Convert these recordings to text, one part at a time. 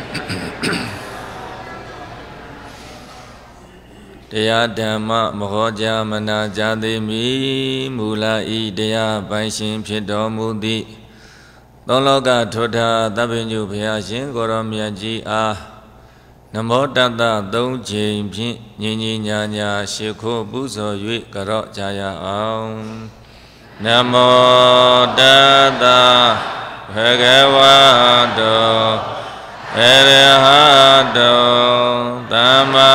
Deya Dhamma Mahoja Mana Jadimi Mula I Deya Baishin Pido Mudi Dologa Tota Tabinju Pyashin Goromya Ji A Namo Tata Dong Jin Pin Nini Nyanya Shiko Buzo Yui Karo Jaya Aum Namo Tata Bhagavato Arahato Dhamma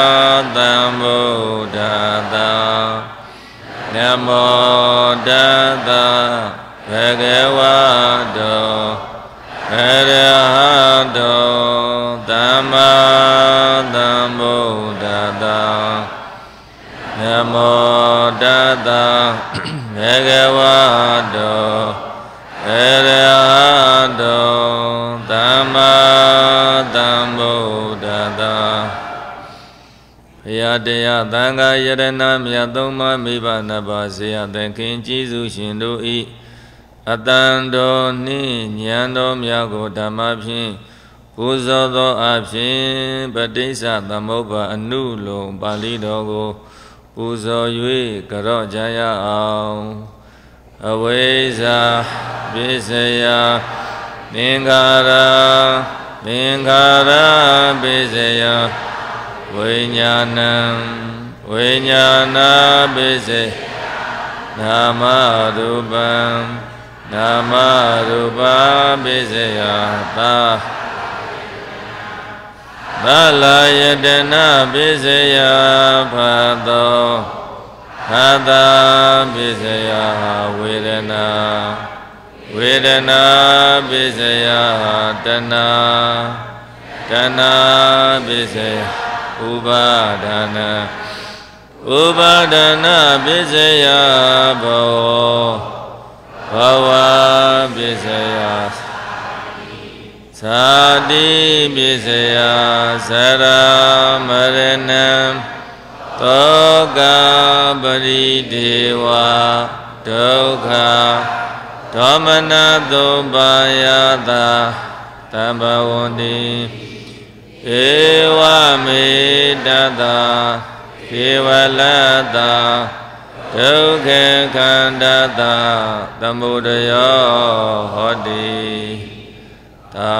Sambuddhassa Namo Tassa Bhagavato Arahato Dhamma Sambuddhassa Namo Tassa Bhagavato Arahato Dhamma Sambuddhassa Yadaya Tanga Yadana Myatoma Miba Nabasya Thankin Jisu Shindu I Atando Ni Nyando Myago Dhammaphin Puzodo Aphin Patissa Thammopa Anulo Pali Dogo Puzo Yui Karo Jaya Aum Avesa Visaya Ningara Visaya Vijnana Bise Namarupa Biseya Balayadana Biseya Phada Biseya Vedana Biseya Dana Biseya Upadana Biseya Bhava Biseya Sadi Biseya Saramaranam Toga Baridewa Dogha Dhamana Dubhayata Tambavandi Ewa Medata Kevalata Dukhe Khandata Tambudaya Hoti Ta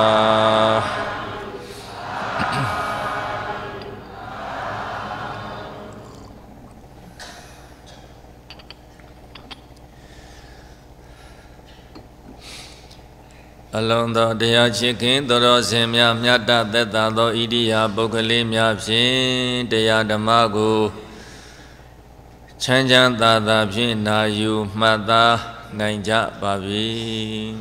Along the Deya Chikin, Doro Semya, Myata, Teta, Do Idia, Bokali, Myapshin, Deya Damago, Chanjan Tata, Pina, Yu, Mata, Nanja, Babi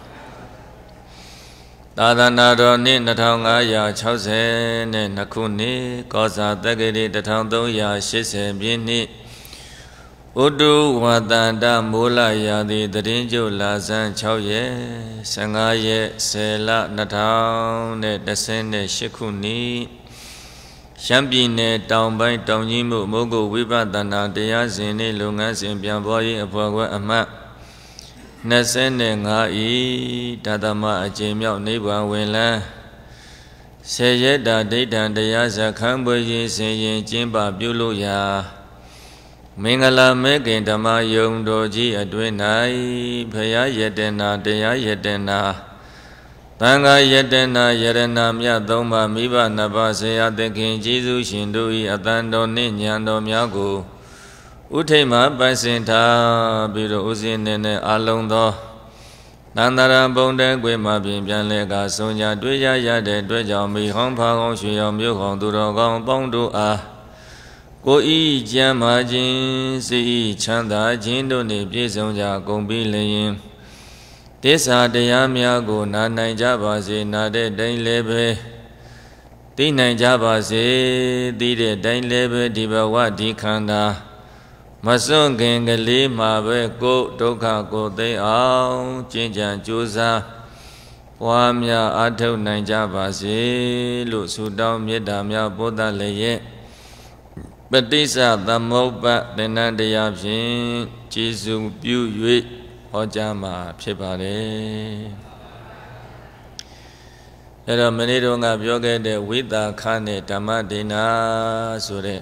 Tata Nado, Ninatanga, Ya, Chause, Nakuni, Kosa, Tagadi, the Tando, Ya, Shise, Bini. Udu Wadanda Mula Yadi Darinjo Lazan Chauye Sangaye Sela Natao Ne Dasene Shikuni Shambine Taumbai Taunimu Mogo Vibadana Dea Zini Lungas in Biamboy Apagua Ama Nasene Ngai Tadama Ajimio Niba Wela Seyeda Data Deyaza Kamboyi Seyin Jimba Buluya Mingala Mekin Dhamma Yung Doji Adwenai Phaya Yedena Deya Yedena Tanga Yedena Yerena Mya Dhomba Miba Nabasaya Thankin Jisu Shindu I Atando Ni Nyando Myago Uthema Baisinta Biro Usinene Alongdo Nandara Bonde Gwema Bimbianlega Sonya Dweja Yade Dweja Mi Hong Pa Hong Shuyong Myu Hong Duro Gong Bongdu A Koi Jama Jin Si Chanda Jindo Ni Pisonja Gombi Layin Tesa Deyamya Go Nanai Jabase Nade Dain Lebe Dinai Jabase Dide Dain Lebe Dibawa Dikanda Mason Gengali Mabe Go Doka Go They Ao Jinjan Jusa Wamya Ato Naijabase Lu Sudam Yedamya Boda Leye Patissa Thammopa Denandaya Phin Jisu Pyu Yui ဟောကြားမှာဖြစ်ပါတယ်အဲ့တော့မနေ့တုန်းကပြောခဲ့တဲ့ဝိသခနဲ့ဓမ္မဒေနာဆိုတဲ့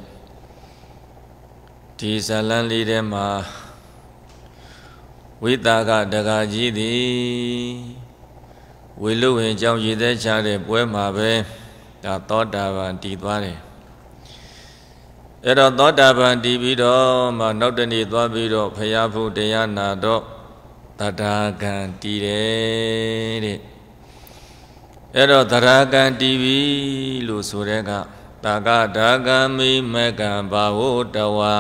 ဒီဇာလန်းလေးထဲမှာဝိသကတက္ကကြီးသည်ဝေလူဝင်ကြောင့်ရည်သက်ချတဲ့ပွဲမှာပဲဒါသောတာပန်တည်သွားတယ်အဲ့တော့သောတာပန်တည်ပြီးတော့မှနောက်တနေ့သွားပြီးတော့ဖရာဖုတရားနာတော့တထာဂံတည်တယ်တဲ့အဲ့တော့တထာဂံတည်ပြီလို့ဆိုတဲ့ကတာကဒါဂံမိမကံဘာဝတဝါ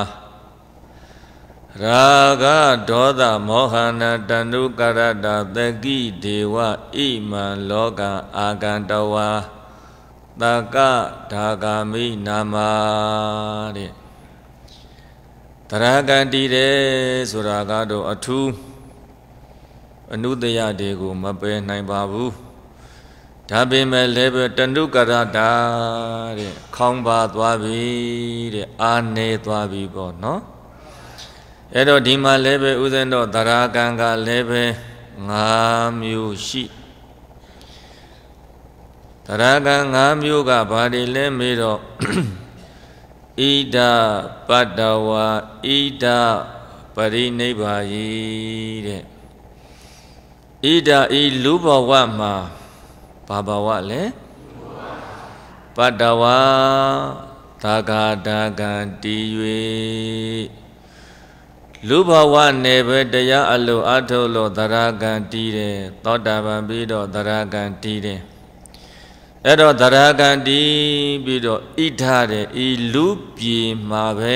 ရာဂဒေါသမောဟနာတဏုကရတသကိဒေဝဣမံလောကအာကံတဝါတကဒါဂာမိနာမတဲ့တရာဂန္တိတယ်ဆိုတာကတော့အထူးအနုတယတွေကိုမပယ်နိုင်ပါဘူးဒါပေမဲ့လည်းပဲတဏုကရတတဲ့ခေါင်းပါသွားပြီတဲ့အာနေသွားပြီပေါ့နော်အဲ့တော့ဒီမှာလည်းပဲဥစဉ်တော့တရာဂံကလည်းပဲ5မျိုးရှိတရာဂံ5မျိုးကဘာတွေလဲမေးတော့ဣဒပတ္တဝါဣဒပရိနိဗ္ဗာယိတဲ့ဣဒဤလူဘဝမှာဘာဘဝလဲပတ္တဝါသာဂဒါဂံတည်၍လူဘဝနယ်ပဲတရားအလိုအထုတ်လို့သရဂံတည်တယ်သောတာပန်ပြီးတော့သရဂံတည်တယ်အဲ့တော့သရဂံတည်ပြီးတော့ဣထတဲ့ဤလူပြေမှာပဲ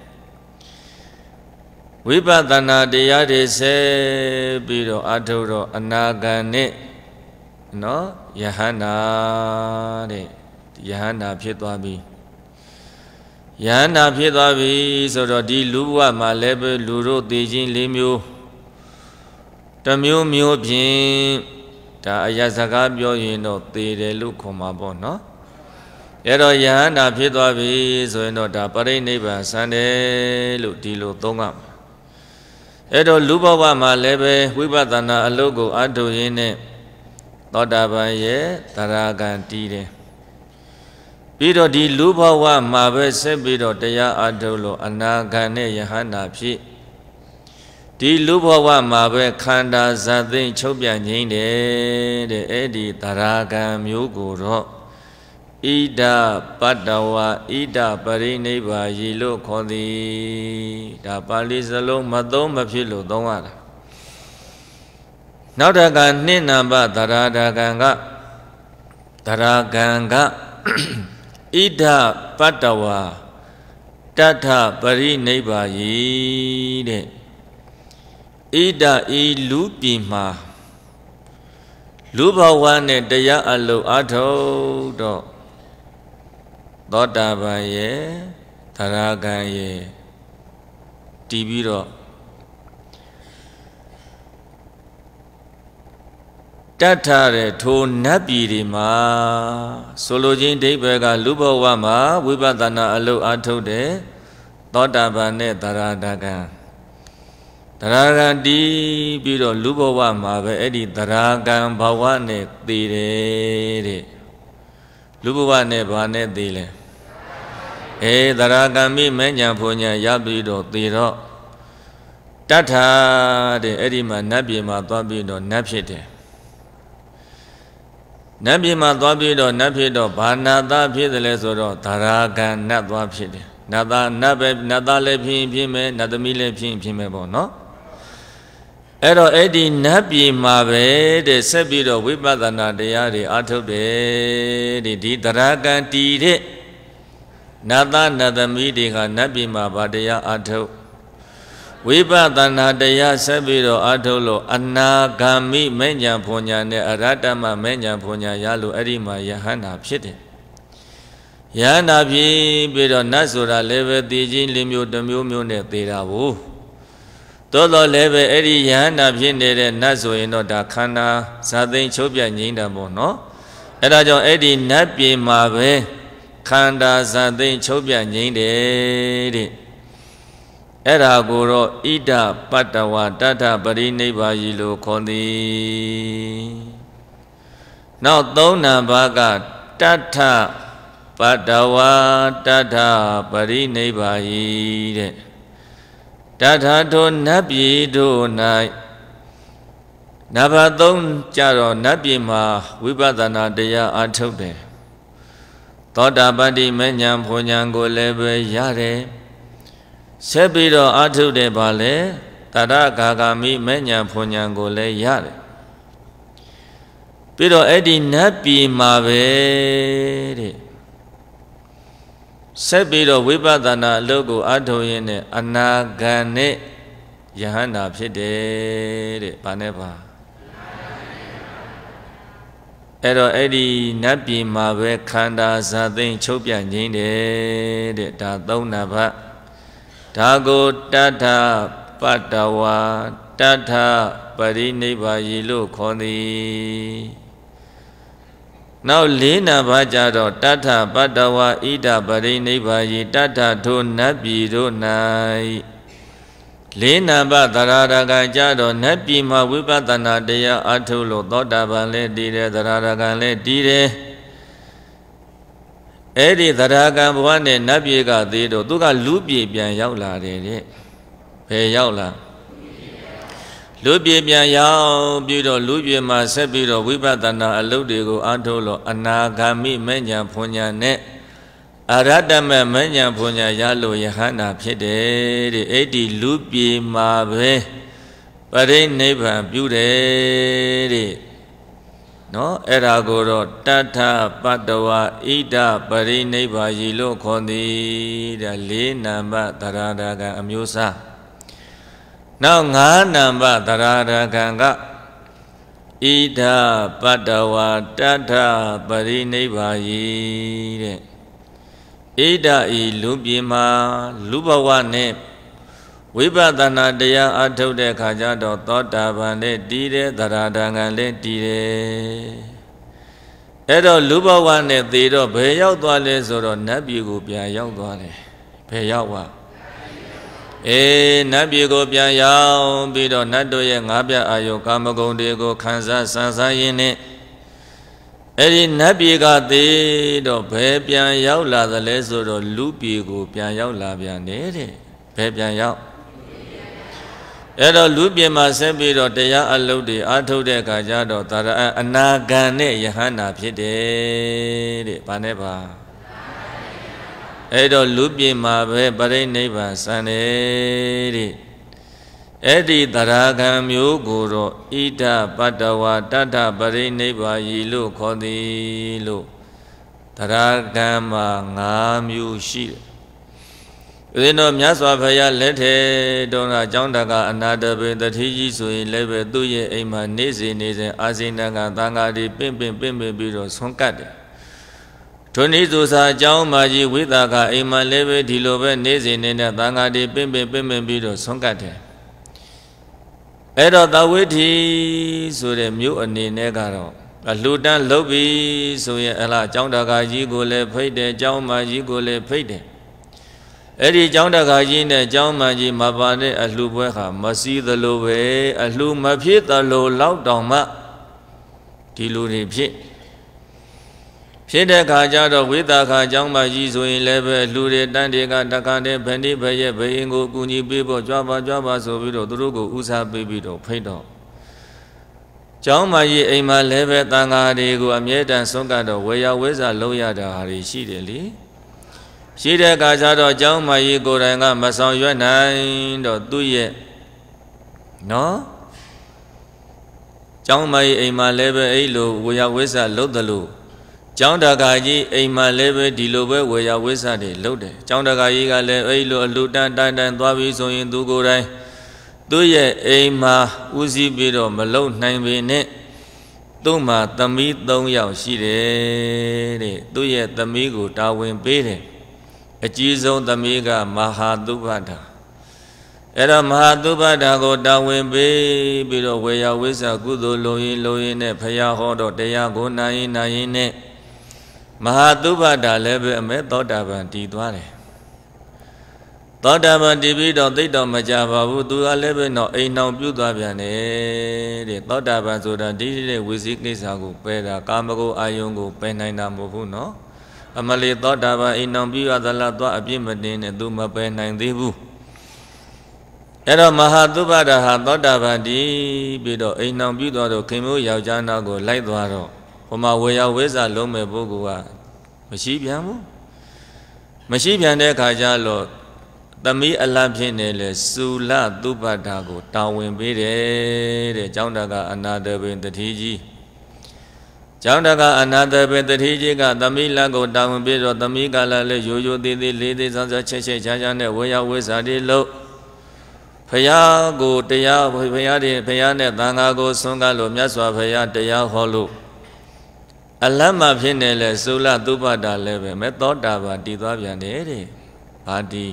ဝိပဿနာတရားတွေဆက်ပြီးတော့အထုတ်တော့အနာဂံနဲ့နော်ယဟန္တာတဲ့ယဟန္တာဖြစ်သွားပြီယဟန္တာဖြစ်သွားပြီဆိုတော့ဒီလူဘဝမှာလည်းပဲလူတို့သိချင်း၄မျိုးတစ်မျိုးမျိုးဖြင့်ဒါအယစကားပြောရင်တော့သေတယ်လို့ခေါ်မှာပေါ့နော်အဲ့တော့ယဟန္တာဖြစ်သွားပြီဆိုရင်တော့ဒါပရိနိဗ္ဗာန်ဆန်တယ်လို့ဒီလိုသုံးရမှာအဲ့တော့လူဘဝမှာလည်းပဲဝိပဿနာအလုပ်ကိုအထုတ်ရင်းနဲ့သောတာပန်ရဲ့သရဂံတည်တယ်ပြီးတော့ဒီလူဘဝမှာပဲဆက်ပြီးတော့တရားအထုတ်လို့အနာဂံနဲ့ယဟန္တာဖြစ်ဒီလူဘဝမှာပဲခန္ဓာဇာသိမ့်ချုပ်ပြန်ငြိမ့်တယ်တဲ့အဲ့ဒီသရဂံမျိုးကိုတော့ဣဒပတ္တဝါဣဒပရိနိဗ္ဗာယိလို့ခေါ်သည်ဒါပါဠိစလုံးမသုံးမဖြစ်လို့သုံးရတာနောက်တကနှစ်နံပါတ်သရဒဂံကသရဂံကဣဒပတ္တဝါတထပရိနိဗ္ဗာယိတဲ့ဣဒဤလူပြည်မှာလူဘဝနဲ့တရားအလုပ်အထုတ်တော့သောတာပန်ရဲ့သရဂံရဲ့တည်ပြီးတော့တတ်ထားတဲ့ထိုနတ်ပြည်တွေမှာဆိုလိုခြင်းဒိဗ္ဗေကလူဘဝမှာဝိပဿနာအလုပ်အထုတ်တဲ့သောတာပန်နဲ့သရဒဂံသရဂံတည်ပြီးတော့လူဘဝမှာပဲအဲ့ဒီသရဂံဘဝနဲ့သိတယ်တဲ့လူဘဝနဲ့ဘာနဲ့သိလဲသရဂံမိမဉ္ဇဉ်ဘုံညာရပြီးတော့သိတော့တတ်ထားတဲ့အဲ့ဒီမှာနတ်ပြည်မှာသွားပြီးတော့နတ်ဖြစ်တယ်နတ်ပြည်မှာသွားပြီးတော့နတ်ဖြစ်တော့ဘာနာသားဖြစ်တယ်လဲဆိုတော့သရဂံနတ်သွားဖြစ်တယ်နတ်သားနတ်ပဲနတ်သားလည်းဖြစ်မယ်နတ်သမီးလည်းဖြစ်မယ်ပေါ့နော်အဲ့တော့အဲ့ဒီနတ်ပြည်မှာပဲတဲ့ဆက်ပြီးတော့ဝိပဿနာတရားတွေအထုတ်တယ်တဲ့ဒီသရဂံတည်တဲ့နတ်သားနတ်သမီးတွေကနတ်ပြည်မှာဗာတရားအထုတ်ဝိပဿနာတရားဆက်ပြီးတော့အထုတ်လို့အနာဂါမိမဉ္ဇဉ်ဘုံညာနဲ့အရတ္တမမဉ္ဇဉ်ဘုံညာရလို့အဲ့ဒီမှာယဟန္တာဖြစ်တယ်ယဟန္တာဖြစ်ပြီးတော့နတ်ဆိုတာလည်းပဲသိချင်း၄မျိုးတစ်မျိုးမျိုးနဲ့သိတာဘူးသို့တော်လည်းပဲအဲ့ဒီယဟန္တာဖြစ်နေတဲ့နတ်ဆိုရင်တော့ဒါခန္ဓာဇာသိမ့်ချုပ်ပြငြိမ့်တာပေါ့နော်အဲ့ဒါကြောင့်အဲ့ဒီနတ်ပြည်မှာပဲခန္ဓာဇာသိမ့်ချုပ်ပြငြိမ့်တယ်တဲ့အဲ့ဒါကိုတော့ဣဒပတ္တဝါတထပရိနိဗ္ဗာယိလို့ခေါ်သည်နောက်သုံးနံပါတ်ကတထပတ္တဝါတထပရိနိဗ္ဗာယိတဲ့တထထိုနတ်ပြည်တို့၌နံပါတ်3ကြတော့နတ်ပြည်မှာဝိပဿနာတရားအားထုတ်တယ်သောတာပတ္တိမဉ္ဇဉ်ဘုံဉဏ်ကိုလည်းပဲရတယ်ဆက်ပြီးတော့အားထုတ်တယ်ပါလေတရဂါဂာမိမဉ္ဇဉ်ဘုံဉဏ်ကိုလည်းရတယ်ပြီးတော့အဲ့ဒီနတ်ပြည်မှာပဲတဲ့ဆက်ပြီးတော့ဝိပဿနာအလုပ်ကိုအားထုတ်ရင်းနဲ့အနာဂံနဲ့ယဟန္တာဖြစ်တယ်တဲ့ဘာနဲ့ပါအဲ့တော့အဲ့ဒီနတ်ပြည်မှာပဲခန္ဓာဇာသိမ်းချုပ်ပြန်ခြင်းတယ်တဲ့ဒါသုံးနံပါတ်ဒါကိုတထပတ္တဝါတထပရိနိဗ္ဗာယိလို့ခေါ်သည်နောက်၄နံပါတ်ကြတော့တထပတ္တဝါဣဒပရိနိဗ္ဗာယိတထထိုနတ်ပြည်တို့၌၄နံပါတ်သရဏဂံကြတော့နတ်ပြည်မှာဝိပဿနာတရားအထုလို့သောတာပန်လည်းတည်တယ်သရဏဂံလည်းတည်တယ်အဲ့ဒီသရဂံဘဝနဲ့နတ်ပြည်ကသေးတော့သူကလူပြည်ပြန်ရောက်လာတယ်တဲ့ဘယ်ရောက်လာလူပြည်ပြန်ရောက်ပြီးတော့လူပြည်မှာဆက်ပြီးတော့ဝိပဿနာအလုပ်တွေကိုအထုလို့အနာဂါမိမဉ္ဇဉ်ဘုံဉဏ်နဲ့အရဟတမမဉ္ဇဉ်ဘုံဉဏ်ရလို့ယဟန္တာဖြစ်တယ်တဲ့အဲ့ဒီလူပြည်မှာပဲပရိနိဗ္ဗာန်ပြုတယ်တဲ့နော်အဲ့ဒါကိုတော့တထပတ္တဝါဣဒပရိနိဗ္ဗာယိလို့ခေါ်သည်တဲ့၄နံပါတ်သရဏဂံအမျိုးအစားနောက်5နံပါတ်သရဏဂံကဣဒပတ္တဝါတထပရိနိဗ္ဗာယိတဲ့ဣဒဤလူပြည်မှာလူဘဝနဲ့ဝိပဿနာတရားအထုတ်တဲ့ခါကျတော့သောတာပန်နဲ့တည်တယ်သရဏဂံလည်းတည်တယ်အဲ့တော့လူဘဝနဲ့သေတော့ဘယ်ရောက်သွားလဲဆိုတော့နတ်ပြည်ကိုပြန်ရောက်သွားတယ်ဘယ်ရောက်ပါနတ်ပြည်ကိုပြန်ရောက်ပြီးတော့နတ်တို့ရဲ့ငါးပြအာယုကာမဂုဏ်တွေကိုခံစားဆန်းစားရင်းနဲ့အဲ့ဒီနတ်ပြည်ကသေးတော့ဘယ်ပြန်ရောက်လာသလဲဆိုတော့လူပြည်ကိုပြန်ရောက်လာပြန်တယ်တဲ့ဘယ်ပြန်ရောက်အဲ့တော့လူပြည်မှာဆက်ပြီးတော့တရားအလုပ်တွေအားထုတ်တဲ့အခါကျတော့ဒါအနာဂံနဲ့ယဟန္တာဖြစ်တယ်တဲ့ဘာနဲ့ပါအဲ့တော့လူပြည်မှာပဲပရိနိဗ္ဗာန်စံတယ်တဲ့အဲ့ဒီသရဂံမျိုးကိုတော့ဣဒပတ္တဝါတထပရိနိဗ္ဗာယိလို့ခေါ်သည်လို့သရဂံမှာ5မျိုးရှိတယ်ဦးဇင်းတို့မြတ်စွာဘုရားလက်ထဲတုန်းကအကြောင်းတကအနာတပေတတိကြီးဆိုရင်လည်းပဲသူ့ရဲ့အိမ်မှာနေစဉ်အာဇိနကသံဃာတွေပင့်ပြီးတော့ဆွန့်ကတ်တယ်ထိုနည်းဆိုစာအကြောင်းမာကြီးဝိသကအိမ်မှာလည်းပဲဒီလိုပဲနေစဉ်နေတဲ့သံဃာတွေပင့်ပြီးတော့ဆွန့်ကတ်တယ်အဲ့တော့သဝိထီဆိုတဲ့မြို့အနေနဲ့ကတော့အလှူဒန်းလုပ်ပြီးဆိုရင်အလားအကြောင်းတကာကြီးကိုလည်းဖိတ်တယ်အကြောင်းမာကြီးကိုလည်းဖိတ်တယ်အဲ့ဒီအကြောင်းတကာကြီးနဲ့အကြောင်းမာကြီးမပါတဲ့အလှူပွဲဟာမစည်းသလိုပဲအလှူမဖြစ်သလိုလောက်တောင်မှဒီလူတွေဖြစ်တဲ့ခါကျတော့ဝိသခာအကြောင်းမာကြီးဆိုရင်လည်းပဲလူတွေတန်းတွေကတခါတည်းဗန္ဒီဘရဲ့ဘယင်ကိုအကူကြီးပေးဖို့ကြွားပါဆိုပြီးတော့သူတို့ကိုဦးစားပေးပြီးတော့ဖိတ်တော့ကျောင်းမကြီးအိမ်မှာလည်းပဲတန်ဃာတွေကိုအမြဲတမ်းဆုံးကတော့ဝေယဝိဇ္ဇလုံးရတာဟာရှိတယ်လေရှိတဲ့အခါကျတော့ကျောင်းမကြီးကိုယ်တိုင်ကမဆောင်ရွက်နိုင်တော့သူ့ရဲ့နော်ကျောင်းမကြီးအိမ်မှာလည်းပဲအဲ့လိုဝေယဝိဇ္ဇလုံးတယ်လို့ကျောင်းတကာကြီးအိမ်မှာလည်းပဲဒီလိုပဲဝေယဝိဇ္ဇတွေလုပ်တယ်ကျောင်းတကာကြီးကလည်းအဲ့လိုအလှတန်းသွားပြီးဆိုရင်သူကိုယ်တိုင်သူ့ရဲ့အိမ်မှာဦးစီးပြီးတော့မလုံနိုင်ပေနဲ့သူ့မှာသမီး3ယောက်ရှိတယ်တဲ့သူ့ရဲ့သမီးကိုတာဝန်ပေးတယ်အကြီးဆုံးသမီးကမဟာသုဘတာအဲ့တော့မဟာသုဘတာကိုတာဝန်ပေးပြီးတော့ဝေယဝိဇ္ဇကုသိုလ်လိုရင်နဲ့ဖရာဟောတော့တရားကိုနာရင်နဲ့မဟာသုဘတာလည်းပဲအမဲသောတာပန်တည်သွားတယ်သသောတာပန်တည်ပြီးတော့သိတော့မကြပါဘူးသူကလည်းပဲတော့အိမ်အောင်ပြုသွားပြန်တယ်တဲ့သောတာပန်ဆိုတာဒီတဲ့ဝိသိကိစ္စကိုပယ်တာကာမဂုဏ်အာယုံကိုပယ်နိုင်တာမဟုတ်ဘူးနော်အမလီသောတာပန်အိမ်အောင်ပြုရသလားသွားအပြစ်မတင်နဲ့သူမပယ်နိုင်သေးဘူးအဲ့တော့မဟာသုဘဒဟာသောတာပန်တည်ပြီးတော့အိမ်အောင်ပြုသွားတော့ခင်မိုးယောက်ျားနောက်ကိုလိုက်သွားတော့ဟိုမှာဝေယဝိဇ္ဇလုံးမဲ့ပုဂ္ဂိုလ်ကမရှိပြန်ဘူးမရှိပြန်တဲ့အခါကျတော့သမီးအလတ်ဖြစ်နေလေစုလသုဘဒကိုတာဝန်ပေးတယ်တဲ့ကျောင်းတကအနာတပင်တတိကြီးကျောင်းတကအနာတပင်တတိကြီးကသမီးလက်ကိုတာဝန်ပေးတော့သမီးကလည်းရိုးရိုးသေးသေးလေးသေးဆန်းဆန်းချက်ချက်ချာချာနဲ့ဝေယဝိဇ္ဇတွေလို့ဖယားကိုတရားဖယားနဲ့သံဃာကိုဆွမ်းကလို့မြတ်စွာဘုရားတရားဟောလို့အလတ်မှဖြစ်နေလေသုလသုဘဒလည်းပဲမဲ့သောတာပန်တည်သွားပြန်တယ်တဲ့ဘာတီ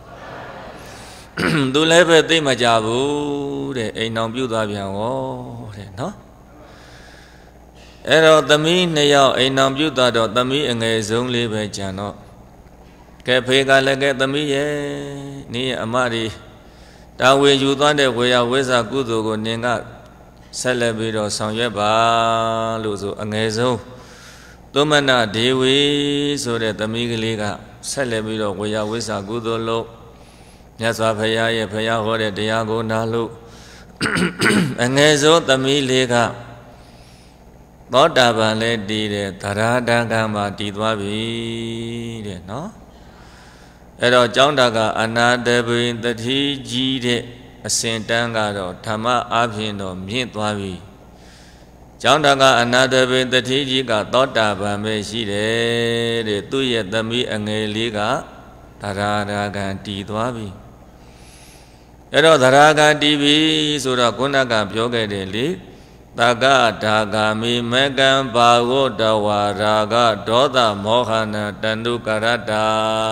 သူလည်းပဲသိမကြဘူးတဲ့အိမ်အောင်ပြုသွားပြန်ရောတဲ့နော်အဲ့တော့သမီးနှစ်ယောက်အိမ်အောင်ပြုသွားတော့သမီးအငယ်ဆုံးလေးပဲကြံတော့ကဲဖေကလည်းကဲသမီးရဲ့နင်းရဲ့အမတွေတာဝေယူသွားတဲ့ဝေယဝိဇ္ဇကုသိုလ်ကိုနင်ကဆက်လက်ပြီးတော့ဆောင်ရွက်ပါလို့ဆိုအငယ်ဆုံးသမဏဒေဝီဆိုတဲ့သမီးကလေးကဆက်လက်ပြီးတော့ဝေယဝိဇ္ဇကုသိုလ်လို့မြတ်စွာဘုရားရဲ့ဘုရားဟောတဲ့တရားကိုနားလို့အငယ်ဆုံးသမီးလေးကသောတာပန်လည်းတည်တယ်သရဒကံမှာတည်သွားပြီတဲ့နော်အဲ့တော့ကျောင်းတာကအနာတပိန်တတိကြီးတဲ့အစဉ်တန်းကတော့ဓမ္မအပြင်တော့မြင့်သွားပြီကျောင်းတာကအနာတပိန်တတိကြီးကသောတာပန်ပဲရှိတယ်တဲ့သူ့ရဲ့သမီးအငယ်လေးကသရဒကံတည်သွားပြီအဲ့တော့သရဂံတည်ပြီဆိုတော့ခုနကပြောခဲ့တယ်လေတကဒါဂာမိမကံဘာဝတဝါရာဂဒေါသမောဟနာတန္တုကရတ္တာ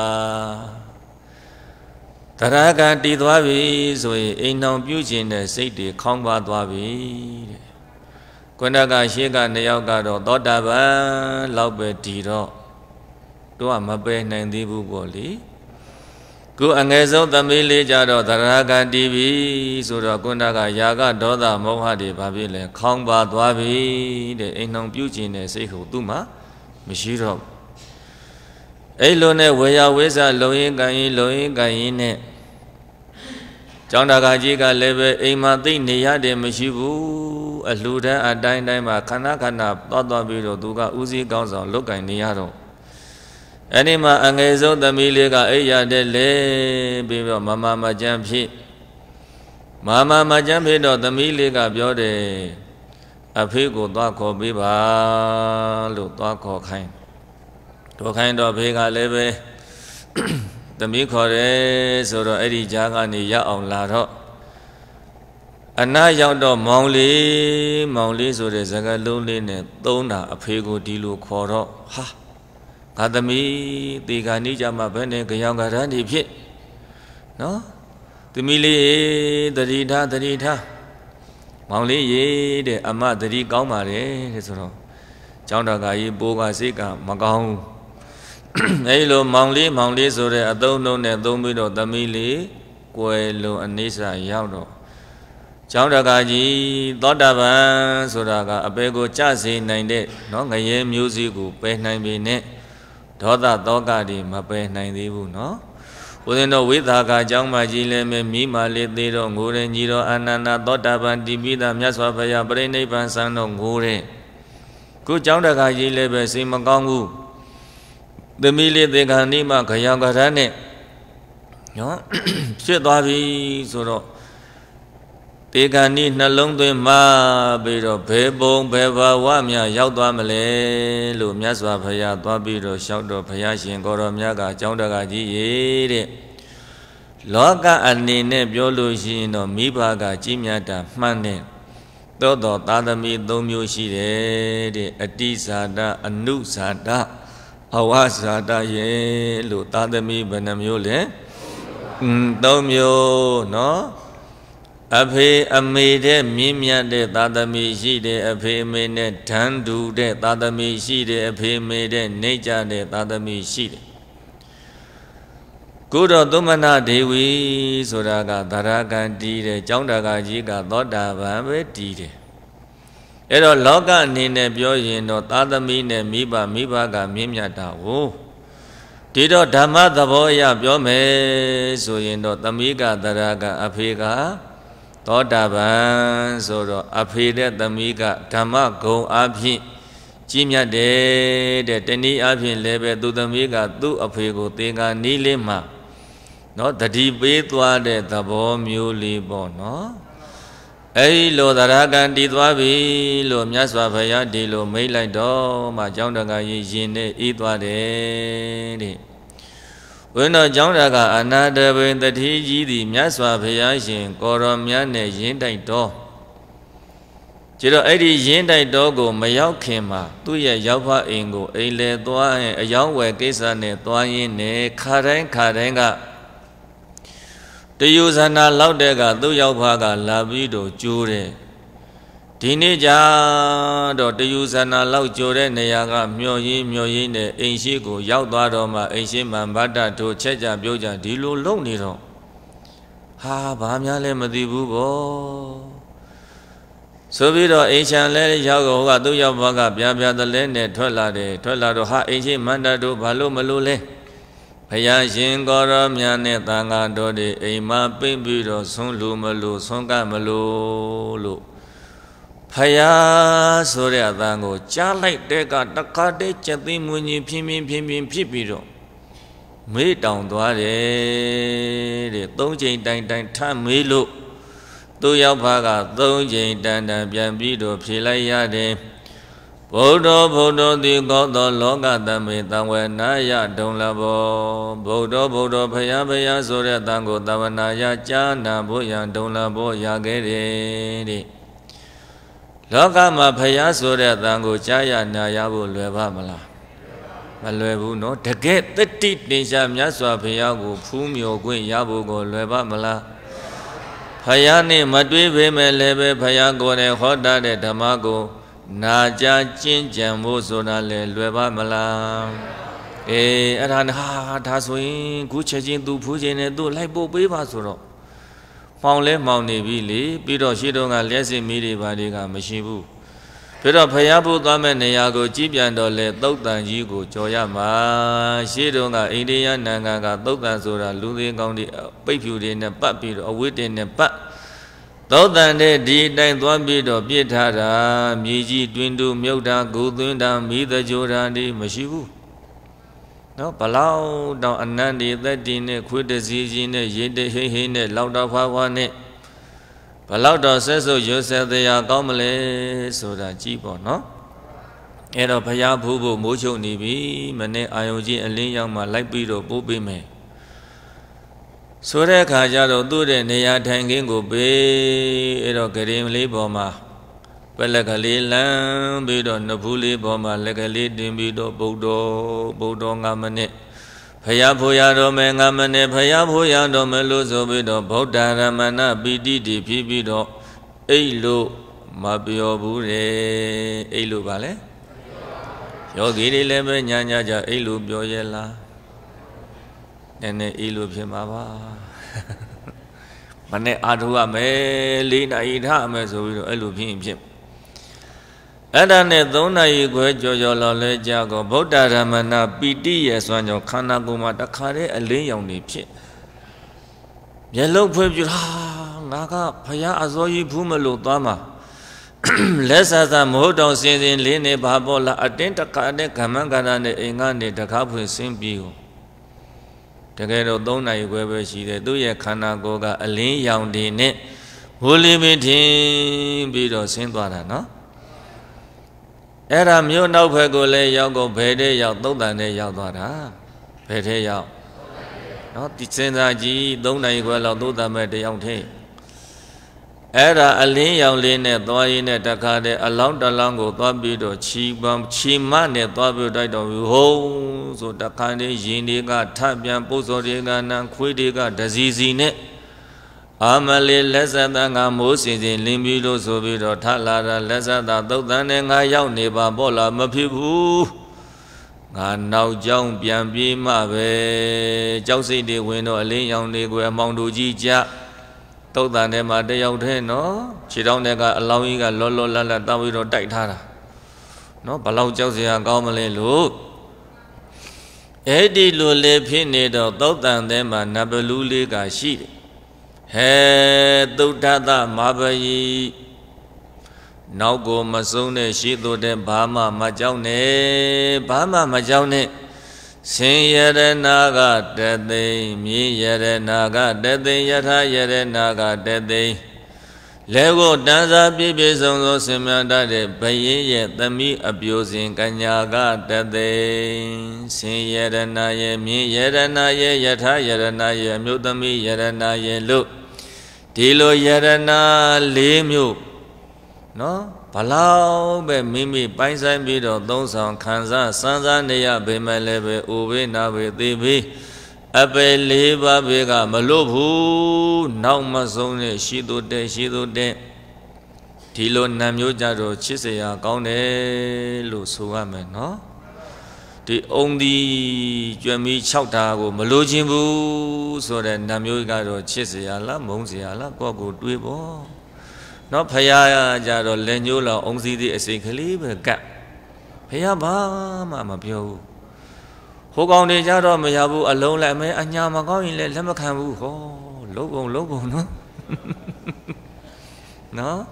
သရဂံတည်သွားပြီဆိုရင်အိမ်အောင်ပြုခြင်းတဲ့စိတ်တွေခေါင်းပါသွားပြီတဲ့ခုနကရှေ့ကနှစ်ယောက်ကတော့သောတာပန်လောက်ပဲတည်တော့တို့ကမပယ်နိုင်သေးဘူးပေါ့လေခုအငယ်ဆုံးသမီးလေးကြတော့သရဂံတည်ပြီဆိုတော့ခုနကယာကဒေါသမောဟတွေဘာဖြစ်လဲခေါင်းပါသွားပြီတဲ့အိမ်အောင်ပြုခြင်းတဲ့စိတ်ကိုသူ့မှာမရှိတော့အဲ့လိုနဲ့ဝေယဝိဇ္ဇလုံရင်ကံရင်လုံရင်ကံရင်နဲ့ကျောင်းတကာကြီးကလည်းပဲအိမ်မှာသိနေရတယ်မရှိဘူးအလှူဒန်းအတိုင်းတိုင်းမှာခဏခဏသွားပြီးတော့သူကဥစည်းကောင်းဆောင်လုတ်ကင်နေရတော့အဲ့ဒီမှာအငယ်ဆုံးသမီးလေးကအိယာတဲ့လေပြီးတော့မမကြမ်းဖြစ်မကြမ်းဖြစ်တော့သမီးလေးကပြောတယ်အဖေကိုသွားခေါ်ပေးပါလို့သွားခေါ်ခိုင်းတော့ဖေကလည်းပဲသမီးခေါ်တယ်ဆိုတော့အဲ့ဒီကြားကနေရအောင်လာတော့အနာရောက်တော့မောင်လေးဆိုတဲ့စကားလုံးလေးနဲ့သုံးတာအဖေကိုဒီလိုခေါ်တော့ဟာငါသမီးတေခါနေကြမှာဘယ်နဲ့ကြောင်ကရန်နေဖြစ်နော်သမီးလေးတတိထားမောင်လေးရေတဲ့အမတတိကောင်းပါတယ်တဲ့ဆိုတော့ကျောင်းတော်ကကြီးပိုးကစိတ်ကမကောင်းအဲဒီလိုမောင်လေးဆိုတဲ့အသုံးနှုန်းနဲ့သုံးပြီးတော့သမီးလေးကွယ်လွန်အနိစ္စရောက်တော့ကျောင်းတော်ကကြီးသောတာပန်ဆိုတာကအပေကိုကြစေနိုင်တဲ့နော်ငရဲမျိုးစည်းကိုပယ်နိုင်ပေနဲ့ဒေါသတောကတွေမပယ်နိုင်သေးဘူးနော်ဦးဇင်းတို့ဝိသကာကျောင်းမကြီးလည်းမိမာလေးသေးတော့ငိုတယ်ညီတော်အာနန္ဒသောတာပန်တိပိသမြတ်စွာဘုရားပြိဋိဘံဆန်းတော့ငိုတယ်ခုကျောင်းတကာကြီးလည်းပဲစိတ်မကောင်းဘူးသမီးလေးသေခါနီးမှခရောင်ကရမ်းနဲ့နော်ဖြစ်သွားပြီဆိုတော့တေခါနီးနှလုံးသွင်းမှပြီးတော့ဘယ်ပုံဘယ်ဘာဝများရောက်သွားမလဲလို့မြတ်စွာဘုရားသွားပြီးတော့လျှောက်တော့ဘုရားရှင်ကိုရောမြတ်ကကျောင်းတကာကြီးရေတဲ့လောကအနေနဲ့ပြောလို့ရှိရင်တော့မိဘကကြီးမြတ်တာမှန်တယ်သို့တော်သာသမီ၃မျိုးရှိတယ်တဲ့အတိဇာတအနုဇာတအဝဇာတရေလို့သာသမီဘယ်နှမျိုးလဲ၃မျိုးနော်အဖေအမေတဲ့မြင့်မြတ်တဲ့သာသမီရှိတယ်အဖေအမေနဲ့ဓာန်တူတဲ့သာသမီရှိတယ်အဖေအမေတဲ့နေကြတဲ့သာသမီရှိတယ်ကုရောသုမနာဒေဝီဆိုတာကသရကံတည်တယ်ကျောင်းတကာကြီးကသောတာပန်ပဲတည်တယ်အဲ့တော့လောကအနေနဲ့ပြောရင်တော့သာသမီနဲ့မိဘကမြင့်မြတ်တာကိုဒီတော့ဓမ္မသဘောအရပြောမယ်ဆိုရင်တော့သမီးကသရကအဖေကသောတာပန်ဆိုတော့အဖေတဲ့သမီးကဓမ္မဂုံအဖြစ်ကြီးမြတ်တယ်တဲ့တနည်းအားဖြင့်လည်းပဲသူသမီးကသူ့အဖေကိုသင်္ကာနီးလေးမှနော်တတိပေးသွားတဲ့သဘောမျိုးလေးပေါ့နော်အဲဒီလိုသရကံတည်သွားပြီလို့မြတ်စွာဘုရားဒီလိုမိတ်လိုက်တော့မှကျောင်းတကာကြီးရင်နဲ့အေးသွားတယ်တဲ့ဝိနောကျောင်းတကာအနာတပင်တတိကြီးသည်မြတ်စွာဘုရားရှင်ကိုရောမြတ်နဲ့ရင်းတိုက်တော့ကျတော့အဲ့ဒီရင်းတိုက်တော့ကိုမရောက်ခင်မှာသူ့ရဲ့ရောက်ဖအိမ်ကိုအိမ်လေသွားရင်အယောင်းဝယ်ကိစ္စနဲ့သွားရင်းနဲ့ခါတိုင်းကတယူဇနာလောက်တဲ့ကသူ့ရောက်ဖကလာပြီးတော့ကျိုးတယ်ဒီနေ့ကျတော့တယူဇနာလောက်ကျိုးတဲ့နေရာကမျောရင်းနဲ့အိမ်ရှိကိုရောက်သွားတော့မှအိမ်ရှိမှဗတ္တတို့ချက်ကြပြုတ်ကြဒီလိုလုံနေတော့ဟာဘာများလဲမသိဘူးပေါ့ဆိုပြီးတော့အိမ်ချန်လဲရောက်တော့ကသူ့ရောက်ဖကပြတလဲနဲ့ထွက်လာတော့ဟာအိမ်ရှိမန္တတို့ဘာလို့မလို့လဲဘုရားရှင်ကိုရောမြတ်နဲ့သံဃာတော်တွေအိမ်မှာပိတ်ပြီးတော့ဆုံးလူမလို့ဆုံးကမလို့ဘုရားဆိုတဲ့အတန်ကိုကြားလိုက်တဲ့ကတခါတည်းချက်သိမ်းမွင်းကြီးဖြင်းဖြစ်ပြီးတော့မေးတောင်သွားတယ်တဲ့၃ချိန်တိုင်ထမေးလို့သူရောက်ဖက၃ချိန်တန်ပြန်ပြီးတော့ဖြေလိုက်ရတယ်ဗုဒ္ဓတိကောသောလောကသမေတံဝေနာယဒုံလဘောဗုဒ္ဓဘုရားဆိုတဲ့တန်ကိုတဝနာယကြားနာဖို့ရန်ဒုံလဘောရခဲ့တယ်တဲ့လောကမှာဘုရားဆိုတဲ့တန်ကိုကြားရနာရဖို့လွယ်ပါမလားမလွယ်ဘူးနော်တကယ်တတိတင်ရှားမြတ်စွာဘုရားကိုဖူးမြော်ခွင့်ရဖို့ကိုလွယ်ပါမလားဘုရားနဲ့မတွေးပေမဲ့လည်းပဲဘုရားကိုယ်နဲ့ဟောတာတဲ့ဓမ္မကိုနာကြကျင့်ကြံဖို့ဆိုတာလေလွယ်ပါမလားအဲ့ဒါဆိုရင်ခုချက်ချင်းသူဖူးခြင်းနဲ့သူ့လိုက်ပို့ပေးပါဆိုတော့မှောင်နေပြီလေပြီးတော့ရှိတော့ကလျှက်စစ်မီးတွေဘာတွေကမရှိဘူးပြီးတော့ဖျားဖို့သွားမဲ့နေရာကိုကြည်ပြန်တော့လေသုတ်တန်ကြီးကိုကြော်ရမှာရှိတော့ကအိန္ဒိယနိုင်ငံကသုတ်တန်ဆိုတာလူသေးကောင်းတွေပိတ်ဖြူတွေနဲ့ပတ်ပြီးတော့အဝိတ္တင်နဲ့ပတ်သောတန်တဲ့ဒီအတိုင်းသွားပြီးတော့ပြစ်ထားတာမြေကြီးတွင်တူမြုပ်တာဂုသွင်းတာမိသကြိုတာဒီမရှိဘူးနော်ဘလောက်တောင်အနန္တိသက်တည်နဲ့ခွေးတစည်းကြီးနဲ့ရေတဟိဟိနဲ့လောက်တော့ဖွာနဲ့ဘလောက်တော့ဆက်စုပ်ရွဆက်တရားကောင်းမလဲဆိုတာကြည့်ပေါ့နော်အဲ့တော့ဘုရားဖူးဖို့မိုးချုပ်နေပြီမနေ့အာယုံကြီးအလင်းရောက်မှလိုက်ပြီးတော့ပို့ပေးမယ်ဆိုတဲ့အခါကျတော့သူ့တဲ့နေရာထိုင်ခင်းကိုပေးအဲ့တော့ဂရင်လေးပေါ်မှာပလက်ကလေးလမ်းပြီးတော့နဖူးလေးပေါ်မှာလက်ကလေးတင်ပြီးတော့ဗုဒ္ဓ9မိနစ်ဖယားဖို့ရတော်မယ်9မိနစ်ဖယားဖို့ရတော်မယ်လို့ဆိုပြီးတော့ဗုဒ္ဓရမဏပီတိတည်ဖြစ်ပြီးတော့အိတ်လို့မပြောဘူးတဲ့အိတ်လို့ပါလေယောဂီတွေလည်းပဲညာကြအိတ်လို့ပြောရဲ့လားနည်းနည်းအေးလို့ဖြစ်မှာပါမနဲ့အာထုရမယ်၄နာရီထားမယ်ဆိုပြီးတော့အဲ့လိုဖြစ်အဲ့ဒါနဲ့3နာရီခွဲကြော်လောက်လဲကြာကောဗုဒ္ဓရမဏပီတိရဲ့စွမ်းကြောင့်ခန္ဓာကိုယ်မှာတခါတည်းအလင်းရောင်နေဖြစ်မျက်လုံးဖွင့်ပြငါကဘုရားအစောကြီးဖူးမလို့သွားမှာလက်ဆာမဟုတ်တော့စင်လေးနေပါပေါ်လာအတင်းတခါတည်းကမ္မန္ကရနဲ့အိမ်ကနေတခါဖွင့်ဆင်းပြီးကိုတကယ်တော့3နာရီခွဲပဲရှိတယ်သူ့ရဲ့ခန္ဓာကိုယ်ကအလင်းရောင်တွေနဲ့ဟိုလီမင်းထင်းပြီးတော့ဆင်းသွားတာနော်အဲ့ဒါမြို့နောက်ဘက်ကိုလည်းရောက်ကိုဘယ်တဲ့ရောက်သုတ်တန်နဲ့ရောက်သွားတာဘယ်တဲ့ရောက်နော်ဒီစဉ်းစားကြည့်3နာရီခွဲလောက်သုတ်တန်မဲ့တယောက်ထဲအဲ့ဒါအလင်းရောင်လေးနဲ့သွားရင်းနဲ့တခါတည်းအလောင်းတလောင်းကိုသွားပြီးတော့ချီမနဲ့သွားပြီးတိုက်တော်ဟိုးဆိုတခါတည်းရင်တွေကထပြန်ပုစောတွေကနံခွေးတွေကဒစီစီနဲ့အာမလေးလက်ဆက်သားငါမိုးစင်လင်းပြီးလို့ဆိုပြီးတော့ထလာတာလက်ဆက်သားသုတ်တန်နဲ့ငါရောက်နေပါပေါ့လားမဖြစ်ဘူး ngà nào trong biển bi mà về cháu sĩ đi quên nó lấy nhau đi quên mong đủ chi cha tàu tàn để mà để nhau thế nó chỉ trong này cả lâu ý cả lo là tao bị nó chạy tha nó bảo lâu cháu sĩ hàng cao mà lên luôn ấy đi luôn lên phía này đó tàu tàn để mà nạp lưu lên cả sĩ hè tu đa ta mà bây nào cô mà sống này sĩ tu để bà mà cháu này bà mà cháu này sinh yere naga tete mi yere naga tete yatha yere naga tete lego danza pipi song so simyata de bayin ye thami apyo sin kanyaga tete sinh yere na ye mi yere na ye yatha yere na ye myo thami yere na ye lu di lo yere na le myo no bà lao bè mimi bánh xanh bí đồ tông sòng khán giả sáng giá này à bè mẹ lê bè ủ bè nà bè tì bè à bè lê bà bè gà mà lô phú nào mà sống nè xí tu tê thì lô nàm nhô chá đồ chí sẻ à cao nè lô xô à mẹ nó thì ông đi chuyện mi chọc thà của mà lô chim bù so để nàm nhô chá đồ chí sẻ à lá mông sẻ à lá qua cổ đuôi bó nó phải ra rồi lên nhô là ông gì thì sẽ khởi lý về cả phải mà biểu hồ con đi ra rồi mà nhà bu ở lâu lại mấy anh nhà mà có gì lên mà khám bu khó lố bông nó nó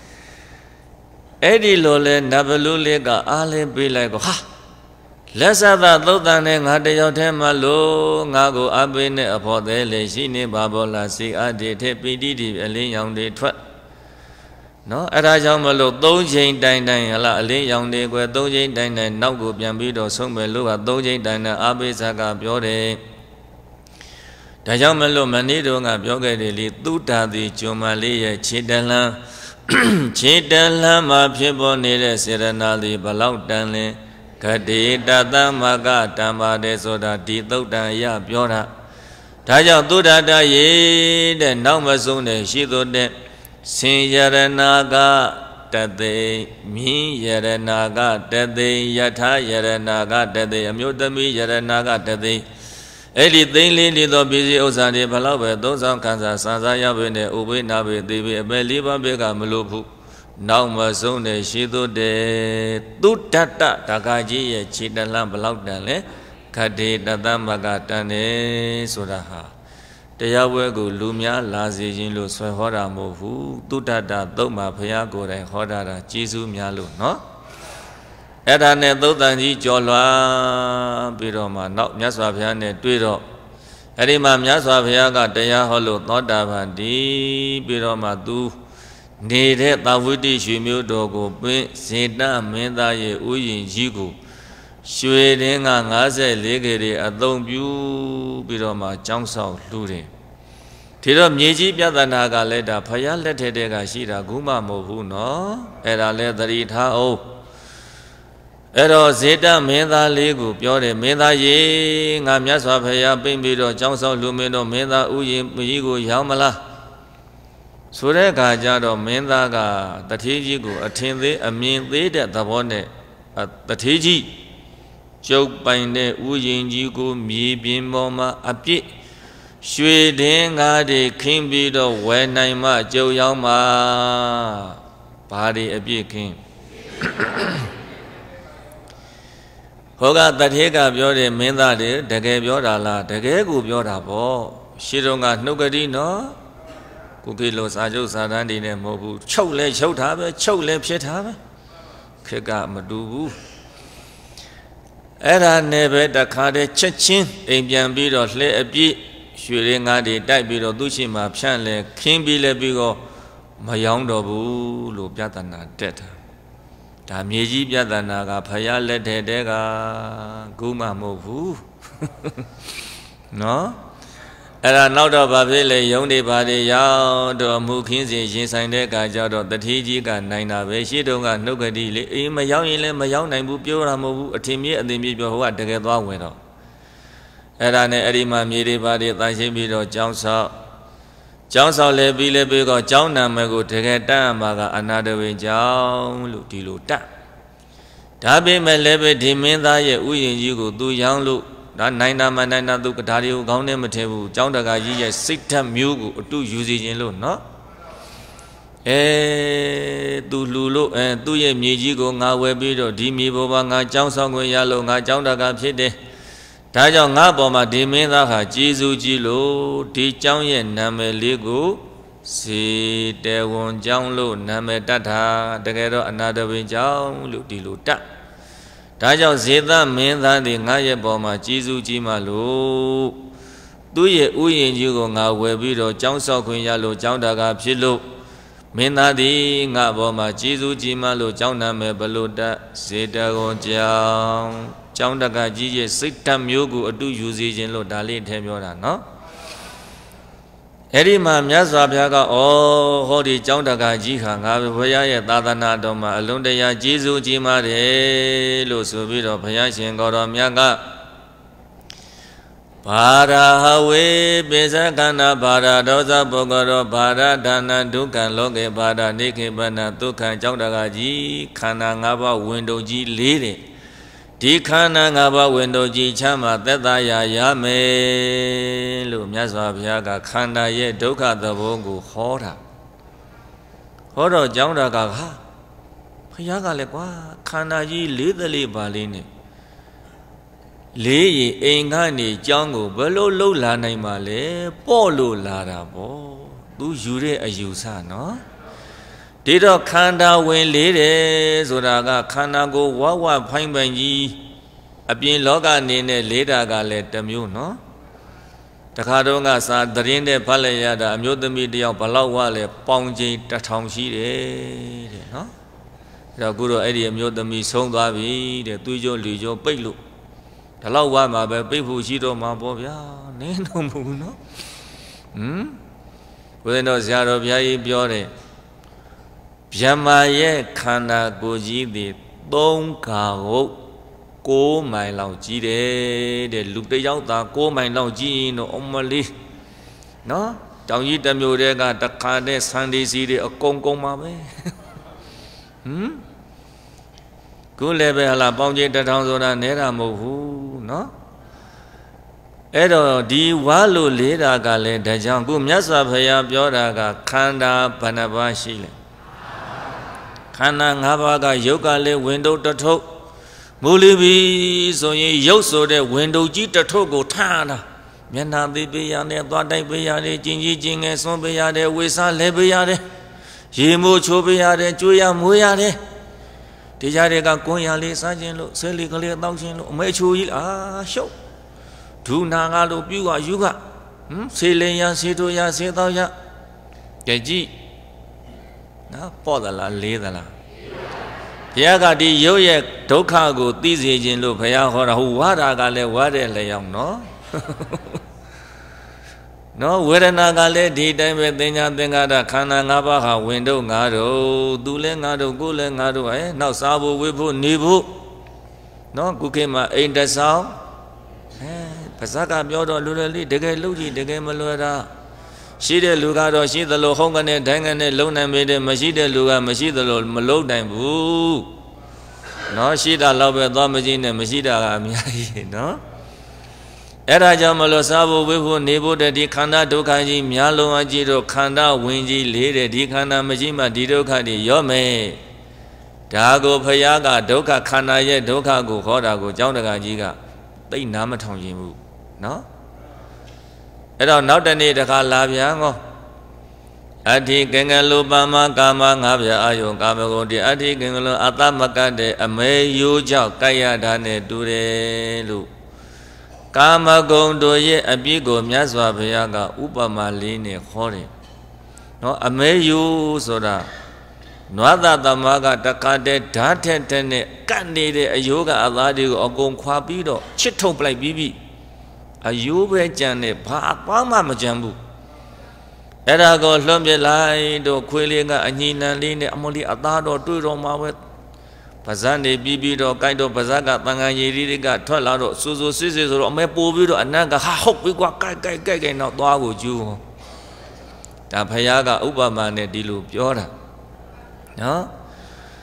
ấy đi lô lên nạp lô lên cả lên bị lại có ha lẽ sao ta tốt ta này ngã để cho thêm mà lô ngã của áp bên này ở phố thế lấy xin này bà bảo là xin để thế bị đi lên nhau để thoát nó ở đây trong mà lúc tố chính đại này là lấy dòng đi qua tố chính đại này nấu của biển bị đồ sống về lúc tố chính đại này áp bị sa cả biểu đề đại trong mà lúc mà ní đồ ngà biểu cái để li tu ta thì cho mà li chế đàn la mà phía bên này để sẽ ra đi bảo lâu đàn lên cái đi ta ta mà cả tam ba để so ra đi tố đàn ya biểu ra đại trong tu ta ta ye để nấu mà sống để xí tu để sinh yere naga tete mi yere naga tete yatha yere naga tete amyo thami yere naga tete ấy đi tính liên đi đó bị gì ông già đi bảo lão về tốn sang khán giả sáng ra ya về này u bên nào về tây về bên lý ba bên cả một lô phụ nào mà sống này sĩ tu để tu đát đát cái gì chỉ để làm bảo lão đàn lẽ cái gì đát đát mà cái đàn này số ra haတရားပွဲကိုလူများလာစေခြင်းလို့ဆွဲဟောတာမဟုတ်ဘူးတုတ္တတသုတ်မှာဘုရားကိုယ်တိုင်ဟောတာကျေးဇူးများလို့နော်အဲ့ဒါနဲ့သုတ်တန်ကြီးကြော်လွှားပြီးတော့မှနောက်မြတ်စွာဘုရားနဲ့တွေ့တော့အဲ့ဒီမှာမြတ်စွာဘုရားကတရားဟောလို့သောတာပန်တည်ပြီးတော့မှသူနေတဲ့သာဝတိရွှေမျိုးတော်ကိုပင်းဇေတမင်းသားရဲ့ဥယျာဉ်ကြီးကိုရွှေတင်းက54ခေတွေအသုံးပြုပြီးတော့မှကျောင်းဆောင်လှူတယ်ဒီတော့မြေကြီးပြဿနာကလည်းဒါဖယားလက်ထက်တည်းကရှိတာခုမှမဟုတ်ဘူးနော်အဲ့ဒါလည်းသတိထားအောင်အဲ့တော့ဇေတမင်းသားလေးကိုပြောတယ်မင်းသားရေငါမြတ်စွာဘုရားပြင့်ပြီးတော့ကျောင်းဆောင်လှူမင်းတော့မင်းသားဥယျာဉ်ကြီးကိုရောက်မလားဆိုတဲ့အခါကျတော့မင်းသားကတထေးကြီးကိုအထင်သေးအမြင်သေးတဲ့သဘောနဲ့တထေးကြီးကျုပ်ပိုင်တဲ့ဥယျာဉ်ကြီးကိုမြေပြင်ပေါ်မှာအပြစ်ရွှေတင်းကားတွေခင်းပြီးတော့ဝယ်နိုင်မှကျုပ်ရောက်မှာဘာတွေအပြစ်ခင်းဟောကတထေးကပြောတယ်မင်းသားတွေတကယ်ပြောတာလားတကယ်ကိုပြောတာပေါ့ရှင်းတော့ကနှုတ်ကတိနော်ကိုကိလောစာချုပ်စာတမ်းတွေနဲ့မဟုတ်ဘူးချုပ်လဲချုပ်တာပဲချုပ်လဲဖြစ်တာပဲခက်ကမတူဘူးအဲ့ဒါနဲ့ပဲတခါတည်းချက်ချင်းအိမ်ပြန်ပြီးတော့လှဲအပြည့်ရွှေရင်းငါးတွေတိုက်ပြီးတော့သူ့ရှိမှဖြန့်လဲခင်းပြီးလဲပြီးတော့မယောင်းတော့ဘူးလို့ပြဿနာတက်တာဒါမြေကြီးပြဿနာကဖယားလက်ထက်တည်းကခုမှမဟုတ်ဘူးနော်အဲ့ဒါနောက်တော့ဗာဖြစ်လေယုံတွေဘာတွေရောက်တော့မှုခင်းစီရင်ဆိုင်တဲ့အခါကျတော့တတိကြီးကနိုင်တာပဲရှေ့တုန်းကနှုတ်ကတိလေအေးမရောက်ရင်လည်းမရောက်နိုင်ဘူးပြောတာမဟုတ်ဘူးအထင်မြင့်အသိမြင့်ပြောဟိုကတကယ်သွားဝင်တော့အဲ့ဒါနဲ့အဲ့ဒီမှာမြေတွေဘာတွေတန်ရှင်းပြီးတော့ကျောင်းဆောက်လဲပြီးလဲပြီးတော့ကျောင်းနာမည်ကိုတကယ်တတ်ရမှာကအနာတဝေကျောင်းလို့ဒီလိုတတ်ဒဒါပေမဲ့လည်းပဲဒီမင်းသားရဲ့ဥယျာဉ်ကြီးကိုသူရောင်းလို့ဒါနိုင်တာမနိုင်တာသူဒါတွေကိုခေါင်းထဲမထည့်ဘူးကျောင်းတကာကြီးရဲ့စိတ်ဓာတ်မျိုးကိုအတူယူစီခြင်းလို့နော်သူလှူလို့သူ့ရဲ့မြေကြီးကိုငါဝယ်ပြီးတော့ဒီမြေပေါ်မှာငါကျောင်းဆောင်ခွင့်ရလို့ငါကျောင်းတကာဖြစ်တယ်ဒါကြောင့်ငါပေါ်မှာဒီမင်းသားဟာကျေးဇူးကြီးလို့ဒီကျောင်းရဲ့နာမည်လေးကိုစေတဝန်ကျောင်းလို့နာမည်တတ်တာတကယ်တော့အနာတပင်ကျောင်းလို့ဒီလိုတတ်ဒါကြောင့်ဇေသမင်းသားသည်ငါရဲ့ပေါ်မှာကျေးဇူးကြီးမှလို့သူ့ရဲ့ဥယျာဉ်ကြီးကိုငါဝယ်ပြီးတော့ကျောင်းဆောက်ခွင့်ရလို့ကျောင်းတကာဖြစ်လို့မင်းသားသည်ငါပေါ်မှာကျေးဇူးကြီးမှလို့ကျောင်းနာမည်ဘလို့တတ်စေတဝန်ကျောင်းတကာကြီးရဲ့စိတ်ဓာတ်မျိုးကိုအတူယူစီခြင်းလို့ဒါလေးထဲပြောတာနော်အဲ့ဒီမှာမြတ်စွာဘုရားကဟောဒီကျောင်းတကာကြီးခါငါဘုရားရဲ့သာသနာတော်မှာအလုံးတရာကျေးဇူးကြီးမားတယ်လို့ဆိုပြီးတော့ဘုရားရှင်ကိုတော်မြတ်ကဘာရာဟဝေပိစကန္နာဘာရာဒောဇပုဂ္ဂရောဘာရာဒါနဒုက္ခလောကေဘာရာနေခေပနဒုက္ခကျောင်းတကာကြီးခန္ဓာ၅ပါးဝင်တုံကြီး၄တဲ့ဒီခန္ဓာ၅ပါးဝင်တုံကြီးချမ်းသာသက်သာရမယ်လို့မြတ်စွာဘုရားကခန္ဓာရဲ့ဒုက္ခသဘောကိုဟောတာဟောတော့ကျောင်းတကာကဘုရားကလည်းကွာခန္ဓာကြီး၄သလေးပါလေးနဲ့လေးရင်အိမ်ကနေကျောင်းကိုဘယ်လိုလှုပ်လာနိုင်မှာလဲပေါ့လို့လာတာပေါ့သူယူတဲ့အယူဆနော်ဒီတော့ခန္ဓာဝင်လေးတယ်ဆိုတာကခန္ဓာကိုဝဝဖိုင်းပိုင်ကြီးအပြင်လောကအနေနဲ့လေးတာကလည်းတစ်မျိုးနော်တခါတော့ကစာသတင်းတဲ့ဖတ်လိုက်ရတာအမျိုးသမီးတယောက်ဘလောက်ဝလဲပေါင်ချိန်1000ရှိတယ်တဲ့နော်အဲ့တော့ခုတော့အဲ့ဒီအမျိုးသမီးဆုံးသွားပြီတဲ့သွေးကြောလူကြောပိတ်လို့ဒီလောက်ဝမှာပဲပိတ်ဖို့ရှိတော့မှာပေါ့ဗျာနင်းတော့မဟုတ်ဘူးနော်ဘုရားတော်ဆရာတော်ဘုရားကြီးပြောတယ်ဗျမရဲ့ခန္ဓာကိုယ်ကြီးသည်3ခါဟုတ်6မိုင်လောက်ကြီးတယ်တဲ့လူတစ်ယောက်သား6မိုင်လောက်ကြီးရင်တော့အမလေးနော်တောင်ကြီးတစ်မျိုးတည်းကတခါတည်းဆန်ဒီစီတွေအကုန်ကုန်ပါပဲခုလည်းပဲဟလာပေါင်းချင်း1000ဆိုတာနဲတာမဟုတ်ဘူးနော်အဲ့တော့ဒီဝါလို့လေးတာကလည်းဒါကြောင့်ခုမြတ်စွာဘုရားပြောတာကခန္ဓာဘယ်နှပါးရှိလဲခန္ဓာ၅ပါးကယုတ်ကလည်းဝင်တုတ်တထုပ်မူလီပြီဆိုရင်ရုပ်ဆိုတဲ့ဝင်တုတ်ကြီးတထုပ်ကိုထားတာမျက်နှာသေးပေးရတယ်သွားတိုက်ပေးရတယ်ကျင်ကြီးကျင်ငယ်ဆွန်းပေးရတယ်ဝေစားလဲပေးရတယ်ရေမိုးချိုးပေးရတယ်ကျွေးရမွေးရတယ်ဒီကြတဲ့ကကွန်ရလေးစားခြင်းလို့ဆဲလီကလေးတောက်ခြင်းလို့အမေချိုကြီးရှုပ်ဒုနာကလို့ပြုကယူကဆေလင်ရဆေတို့ရဆေတော့ရကြည်ကြည့်နော်ပေါ့သလားလေးသလားဘုရားကဒီရုပ်ရဲ့ဒုက္ခကိုသိစေခြင်းလို့ဘုရားဟောတာဟိုဝါတာကလည်းဝါတဲ့လျောင်းနော်နော်ဝေဒနာကလည်းဒီတိုင်းပဲသင်ညာသင်္ကာရခန္ဓာ၅ပါးဟာဝင်တော့ငါတို့သူလည်းငါတို့ကိုယ်လည်းငါတို့နောက်စားဖို့ဝေဖို့နေဖို့နော်ခုခေတ်မှာအိမ်တဆောင်းပါဇက်ကပြောတော့လူတွေလေးတကယ်လုပ်ကြည့်တကယ်မလွယ်တာရှိတဲ့လူကတော့ရှိသလိုဟုံးကနေဒိုင်းကနေလုံနိုင်ပေတဲ့မရှိတဲ့လူကမရှိသလိုမလုံနိုင်ဘူးနော်ရှိတာတော့ပဲသွားမကြည့်နဲ့မရှိတာကအများကြီးနော်အဲ့ဒါကြောင့်မလို့စားဖို့ဝေဖို့နေဖို့တဲ့ဒီခန္ဓာဒုက္ခကြီးများလုံးအကြည့်တော့ခန္ဓာဝင်ကြီးလေးတဲ့ဒီခန္ဓာမရှိမှဒီဒုက္ခတွေရော့မယ်ဒါကိုဘုရားကဒုက္ခခန္ဓာရဲ့ဒုက္ခကိုဟောတာကိုကျောင်းတကာကြီးကသိနားမထောင်ခြင်းဘူးနော်အဲ့တော့နောက်တနေ့တခါလာပြန်ကောအဋ္ဌိကင်္ဂလုပမကာမငါးပြအာယုကာမဂုဏ်တိအဋ္ဌိကင်္ဂလုအတ္တမကတ်တဲ့အမေယိုးကြောင့်ကိုက်ရတာနဲ့တူတယ်လို့ကာမဂုဏ်တို့ရဲ့အပြစ်ကိုမြတ်စွာဘုရားကဥပမာလေးနဲ့ဟောတယ်နော်အမေယိုးဆိုတာနွားသားသမားကတခါတည်းဓာတ်ထက်တဲ့နဲ့ကတ်နေတဲ့အယိုးကအသားတွေကိုအကုန်ခွာပြီးတော့ချစ်ထုတ်ပလိုက်ပြီးအယိုးပဲကြံတယ်ဘာအသွားမှမကြံဘူးအဲ့ဒါကိုလွှမ်းပြလိုက်တော့ခွေးလေးကအညီနံလေးနဲ့အမလေးအသားတော့တွေ့တော့မှာပဲပါဇက်နေပြီးတော့ကြိုက်တော့ပါဇက်ကတန်ခါရည်တွေကထွက်လာတော့စူစူစစ်စစ်ဆိုတော့အမဲပို့ပြီးတော့အနက်ကဟာဟုတ်ပြီကွာကြိုက်တော့သွားကိုကျူးဒါဖယားကဥပမာနဲ့ဒီလိုပြောတာနော်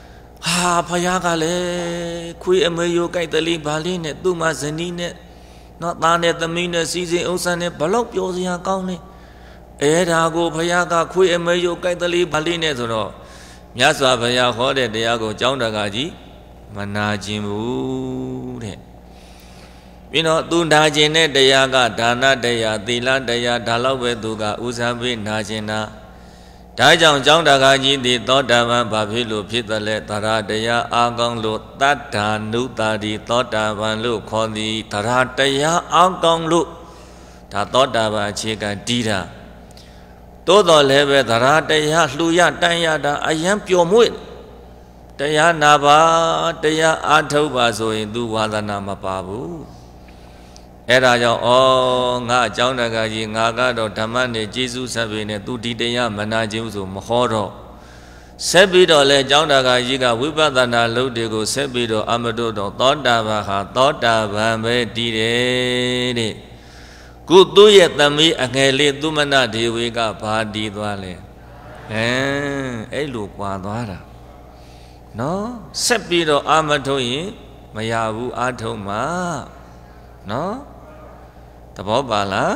ဟာဖယားကလည်းခွေးအမေယိုကြိုက်တယ်လေးဘာလေးနဲ့သူ့မဇနီးနဲ့နော်သားနဲ့သမီးနဲ့စီစဉ်ဥစ္စာနဲ့ဘလောက်ပြောစရာကောင်းလဲအဲ့ဒါကိုဖယားကခွေးအမေယိုကြိုက်တယ်လေးဘာလေးနဲ့ဆိုတော့မြတ်စွာဘုရားဟောတဲ့တရားကိုကျောင်းတကာကြီးမနာခြင်းဘူးတဲ့ပြီးတော့သူနာခြင်းတဲ့တရားကဒါနတရားသီလတရားဒါလောက်ပဲသူကဥစားပေးနာခြင်းနာဒါကြောင့်ကျောင်းတကာကြီးသည်သောတာပန်ဘာဖြစ်လို့ဖြစ်တယ်လဲသရတရားအာကောင်းလို့တတ္ထာနုတာတိသောတာပန်လို့ခေါ်သည်သရတရားအာကောင်းလို့ဒါသောတာပန်အခြေခံတည်တာသို့တော်လည်းပဲသရတရားလှူရတန်းရတာအယံပျော်မွေ့တရားနာပါတရားအားထုတ်ပါဆိုရင်သူဝါသနာမပါဘူးအဲ့ဒါကြောင့်ငါအကြောင်းတကာကြီးငါကတော့ဓမ္မနဲ့ကျေးဇူးဆက်ပြီးနဲ့သူဒီတရားမနာခြင်းဆိုမဟောတော့ဆက်ပြီးတော့လဲအကြောင်းတကာကြီးကဝိပဿနာလုပ်တွေကိုဆက်ပြီးတော့အမတို့တော့သောတာပန်ဟာသောတာပန်ပဲတည်တယ်တဲ့ကုသူရဲ့သမီးအငယ်လေးသူမနဒေဝေကဘာတည်သွားလဲအဲ့လိုကွာသွားတာနော်ဆက်ပြီးတော့အာမထုတ်ရင်မရဘူးအာထုတ်မှာနော်သဘောပါလား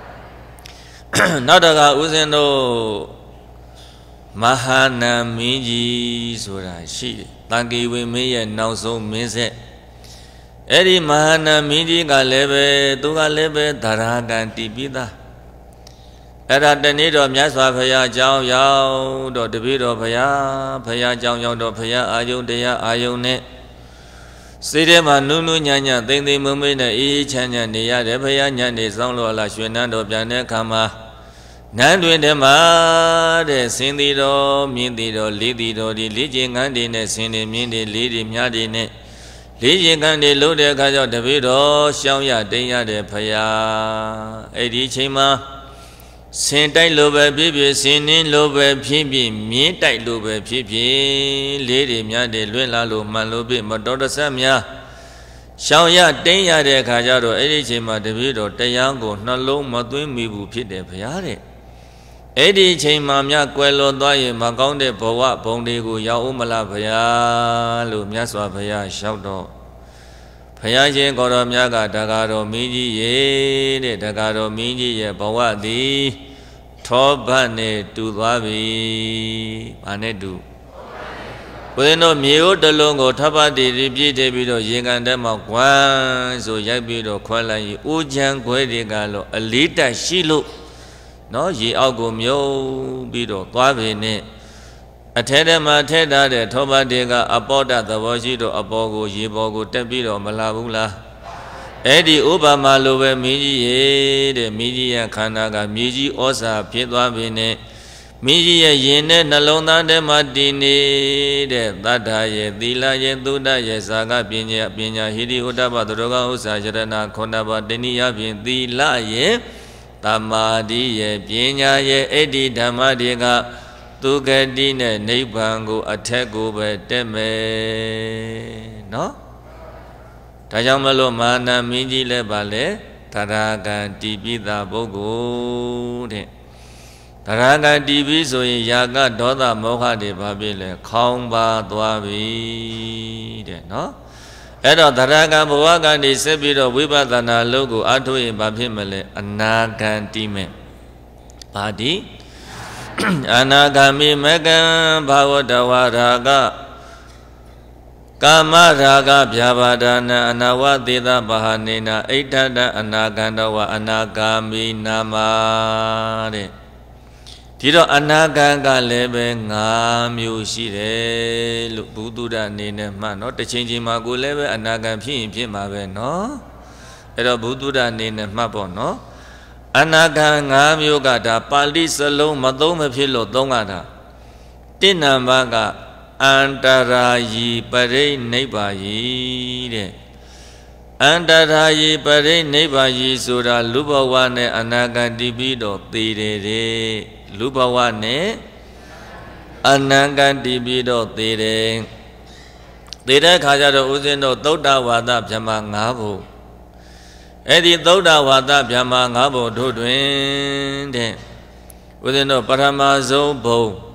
နောက်တကဦးဇင်းတို့မဟာနာမင်းကြီးဆိုတာရှိတယ်တန်ကေဝင်းမင်းရဲ့နောက်ဆုံးမင်းဆက်အဲ့ဒီမဟာနာမင်းကြီးကလည်းပဲသူကလည်းပဲသရဂံတည်ပြီးသားအဲ့ဒါတနေ့တော့မြတ်စွာဘုရားအကြောင်းရောက်တော့တပည့်တော်ဘုရားအကြောင်းရောက်တော့ဘုရားအာယုန်တရားအာယုန်နဲ့စိတ်ထဲမှာနုံနုံညံ့ညံ့သိမ့်သိမ့်မွေ့မွေ့နဲ့အေးချမ်းချမ်းနေရတယ်ဘုရားညံ့နေဆောင်လို့လာရွှေနန်းတော်ပြန်တဲ့အခါမှာနန်းတွင်ထဲမှာတဲ့စင်သည်တော်မြင်းသည်တော်လေးသည်တော်ဒီလေးကျင်ငန်းတွေနဲ့စင်တွေမြင်းတွေလေးတွေမြားတွေနဲ့လေးကျင်ငန်းတွေလို့တဲ့အခါကျတော့တပည့်တော်ရှောင်းရတိန်ရတဲ့ဘုရားအဲ့ဒီအချိန်မှာစင်တိုက်လိုပဲဖြစ်ဖြစ်စင်နှင်းလိုပဲဖြစ်ဖြစ်မြင်းတိုက်လိုပဲဖြစ်ဖြစ်လေးတွေများတယ်လွင့်လာလို့မှန်လို့ဖြစ်မတော်တဆများရှောင်ရတိန်ရတဲ့အခါကျတော့အဲ့ဒီအချိန်မှာတပည့်တော်တရားကိုနှလုံးမသွင်းမိဘူးဖြစ်တယ်ဗျာတဲ့အဲ့ဒီအချိန်မှာမြတ်ကွယ်လွန်သွားရင်မကောင်းတဲ့ဘဝဘုံတွေကိုရောက်ဦးမလားဗျာလို့မြတ်စွာဘုရားလျှောက်တော့ဘုရားရှင်ကိုတော်မြတ်ကတက္ကတော်မင်းကြီးရေတဲ့တက္ကတော်မင်းကြီးရဲ့ဘဝသည်ထောဘတ်နဲ့တူသွားပြီ။ဘာနဲ့တူ။ကိုယ်တို့မြေဥတလုံးကိုထပ်ပတ်တည်ပြည့်တယ်ပြီးတော့ရေကန်ထဲမှာကွမ်းဆိုရိုက်ပြီးတော့ခွဲလိုက်ရင်ဦးချမ်းခွဲတွေကတော့အလေးတက်ရှိလို့နော်ရေအောက်ကိုမြုပ်ပြီးတော့သွားပြီနဲ့အထဲထဲမှာထည့်ထားတဲ့ထောပတ်တွေကအပေါ်တသဘောရှိတော့အပေါ်ကိုရေပေါ်ကိုတက်ပြီးတော့မလာဘူးလားအဲ့ဒီဥပမာလိုပဲမင်းကြီးရေတဲ့မင်းကြီးရဲ့ခန္ဓာကမြေကြီးဩဇာဖြစ်သွားပြီနဲ့မင်းကြီးရဲ့ရင်နဲ့နှလုံးသားထဲမှာတည်နေတဲ့သတ္တရဲ့သီလရဲ့သုဒ္ဓရဲ့ဇာကပညာဟိရိဥဒ္ဓဘသရောဂဥစ္စာယရဏခုနဘတဏိယဖြင့်သီလရဲ့သမာဓိရဲ့ပညာရဲ့အဲ့ဒီဓမ္မတွေကသူဂတိနဲ့နိဗ္ဗာန်ကိုအထက်ကိုပဲတက်မယ်နော်ဒါကြောင့်မလို့မာနမင်းကြီးလည်းပါလေသရဂံတည်ပြီးသားပုဂ္ဂိုလ်တဲ့သရဂံတည်ပြီးဆိုရင်ယာကဒေါသမောဟတွေဘာဖြစ်လဲခေါင်းပါသွားပြီတဲ့နော်အဲ့တော့သရဂံဘဝကနေဆက်ပြီးတော့ဝိပဿနာလုပ်ကိုအထုရင်ဘာဖြစ်မလဲအနာဂံတည်မယ်ဘာဒီအနာဂမိမကံဘာဝတဝရာကကာမရာဂဗျာပါဒနာအနာဝသေသဘာဟနေနာအိဋ္ဌတအနာဂန္တဝအနာဂာမိနာမတဲ့ဒီတော့အနာဂံကလည်းပဲ5မျိုးရှိတယ်လို့ဘုဒ္ဓအနေနဲ့မှတ်နော်တစ်ချိန်ချိန်မှာကိုလည်းပဲအနာဂံဖြစ်ရင်ဖြစ်မှာပဲနော်အဲ့တော့ဘုဒ္ဓအနေနဲ့မှတ်ပေါ့နော်အနာဂံ5မျိုးကဒါပါဠိစလုံးမသုံးမဖြစ်လို့သုံးရတာတစ်နံပါတ်ကအန္တရာယီပရိနိဗ္ဗာယီတဲ့အန္တရာယီပရိနိဗ္ဗာယီဆိုတာလူဘဝနဲ့အနာဂံတည်ပြီးတော့သိတယ်တဲ့လူဘဝနဲ့အနာဂံတည်ပြီးတော့သိတယ်သိတဲ့ခါကျတော့ဦးဇင်းတို့သုဒ္ဓဝါဒဗြဟ္မာ5ဘုံအဲ့ဒီသုဒ္ဓဝါဒဗြဟ္မာ5ဘုံတို့တွင်တဲ့ဦးဇင်းတို့ပထမဆုံးဘုံ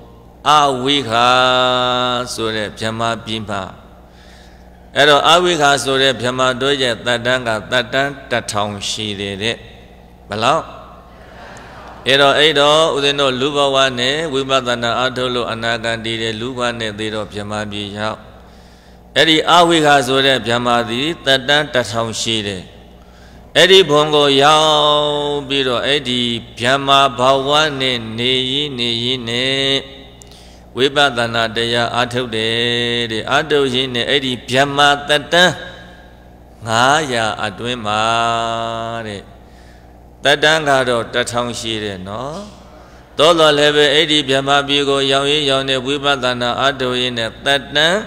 阿维卡说的偏马比嘛，哎罗阿维卡说的偏马多些，达单个达单达长系列的，不啷？哎罗，我们那鲁巴湾呢，维巴达那阿头罗安那干地的鲁巴呢，对罗偏马比较，哎哩阿维卡说的偏马的达单达长系列。အဲ့ဒီဘုံကိုရောက်ပြီးတော့အဲ့ဒီဗျမ္မာဘဝနဲ့နေရင်နဲ့ဝိပဿနာတရားအားထုတ်တယ်တဲ့အားထုတ်ရင်းနဲ့အဲ့ဒီဗျမ္မာတတန်း900အတွင်းမှာတဲ့တတန်းကတော့1000ရှိတယ်နော်သို့တော်လည်းပဲအဲ့ဒီဗျမ္မာပြည်ကိုရောက်တဲ့ဝိပဿနာအားထုတ်ရင်းနဲ့တတန်း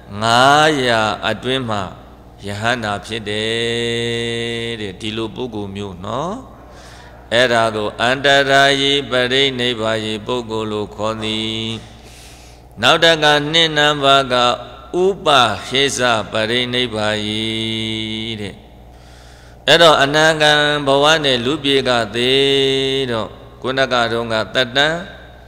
900အတွင်းမှာယဟန္တာဖြစ်တယ်တဲ့ဒီလိုပုဂ္ဂိုလ်မျိုးနော်အဲ့ဒါကိုအန္တရာယိပရိနိဗ္ဗာယိပုဂ္ဂိုလ်လို့ခေါ်သည်နောက်တကနှစ်နံပါတ်ကဥပဟိစပရိနိဗ္ဗာယိတဲ့အဲ့တော့အနာဂံဘဝနဲ့လူပြေကသေးတော့ခုနကတော့ကတတန်း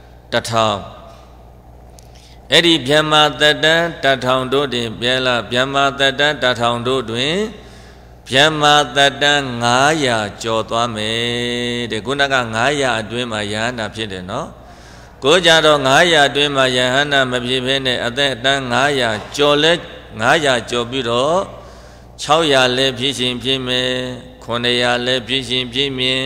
1000အဲ့ဒီဗျမ္မာတတန်း1000တို့တွင်ပြန်လာဗျမ္မာတတန်း1000တို့တွင်ဗျမ္မာတတန်း900ကျော်သွားမယ်တဲ့ခုနက900အတွင်းမှာယဟန္တာဖြစ်တယ်နော်ကိုကြတော့900အတွင်းမှာယဟန္တာမဖြစ်ဘဲနဲ့အသက်အတန်း900ကျော်လဲ900ကျော်ပြီးတော့600လဲဖြစ်ရှင်ဖြစ်မယ်900လဲဖြစ်ရှင်ဖြစ်မယ်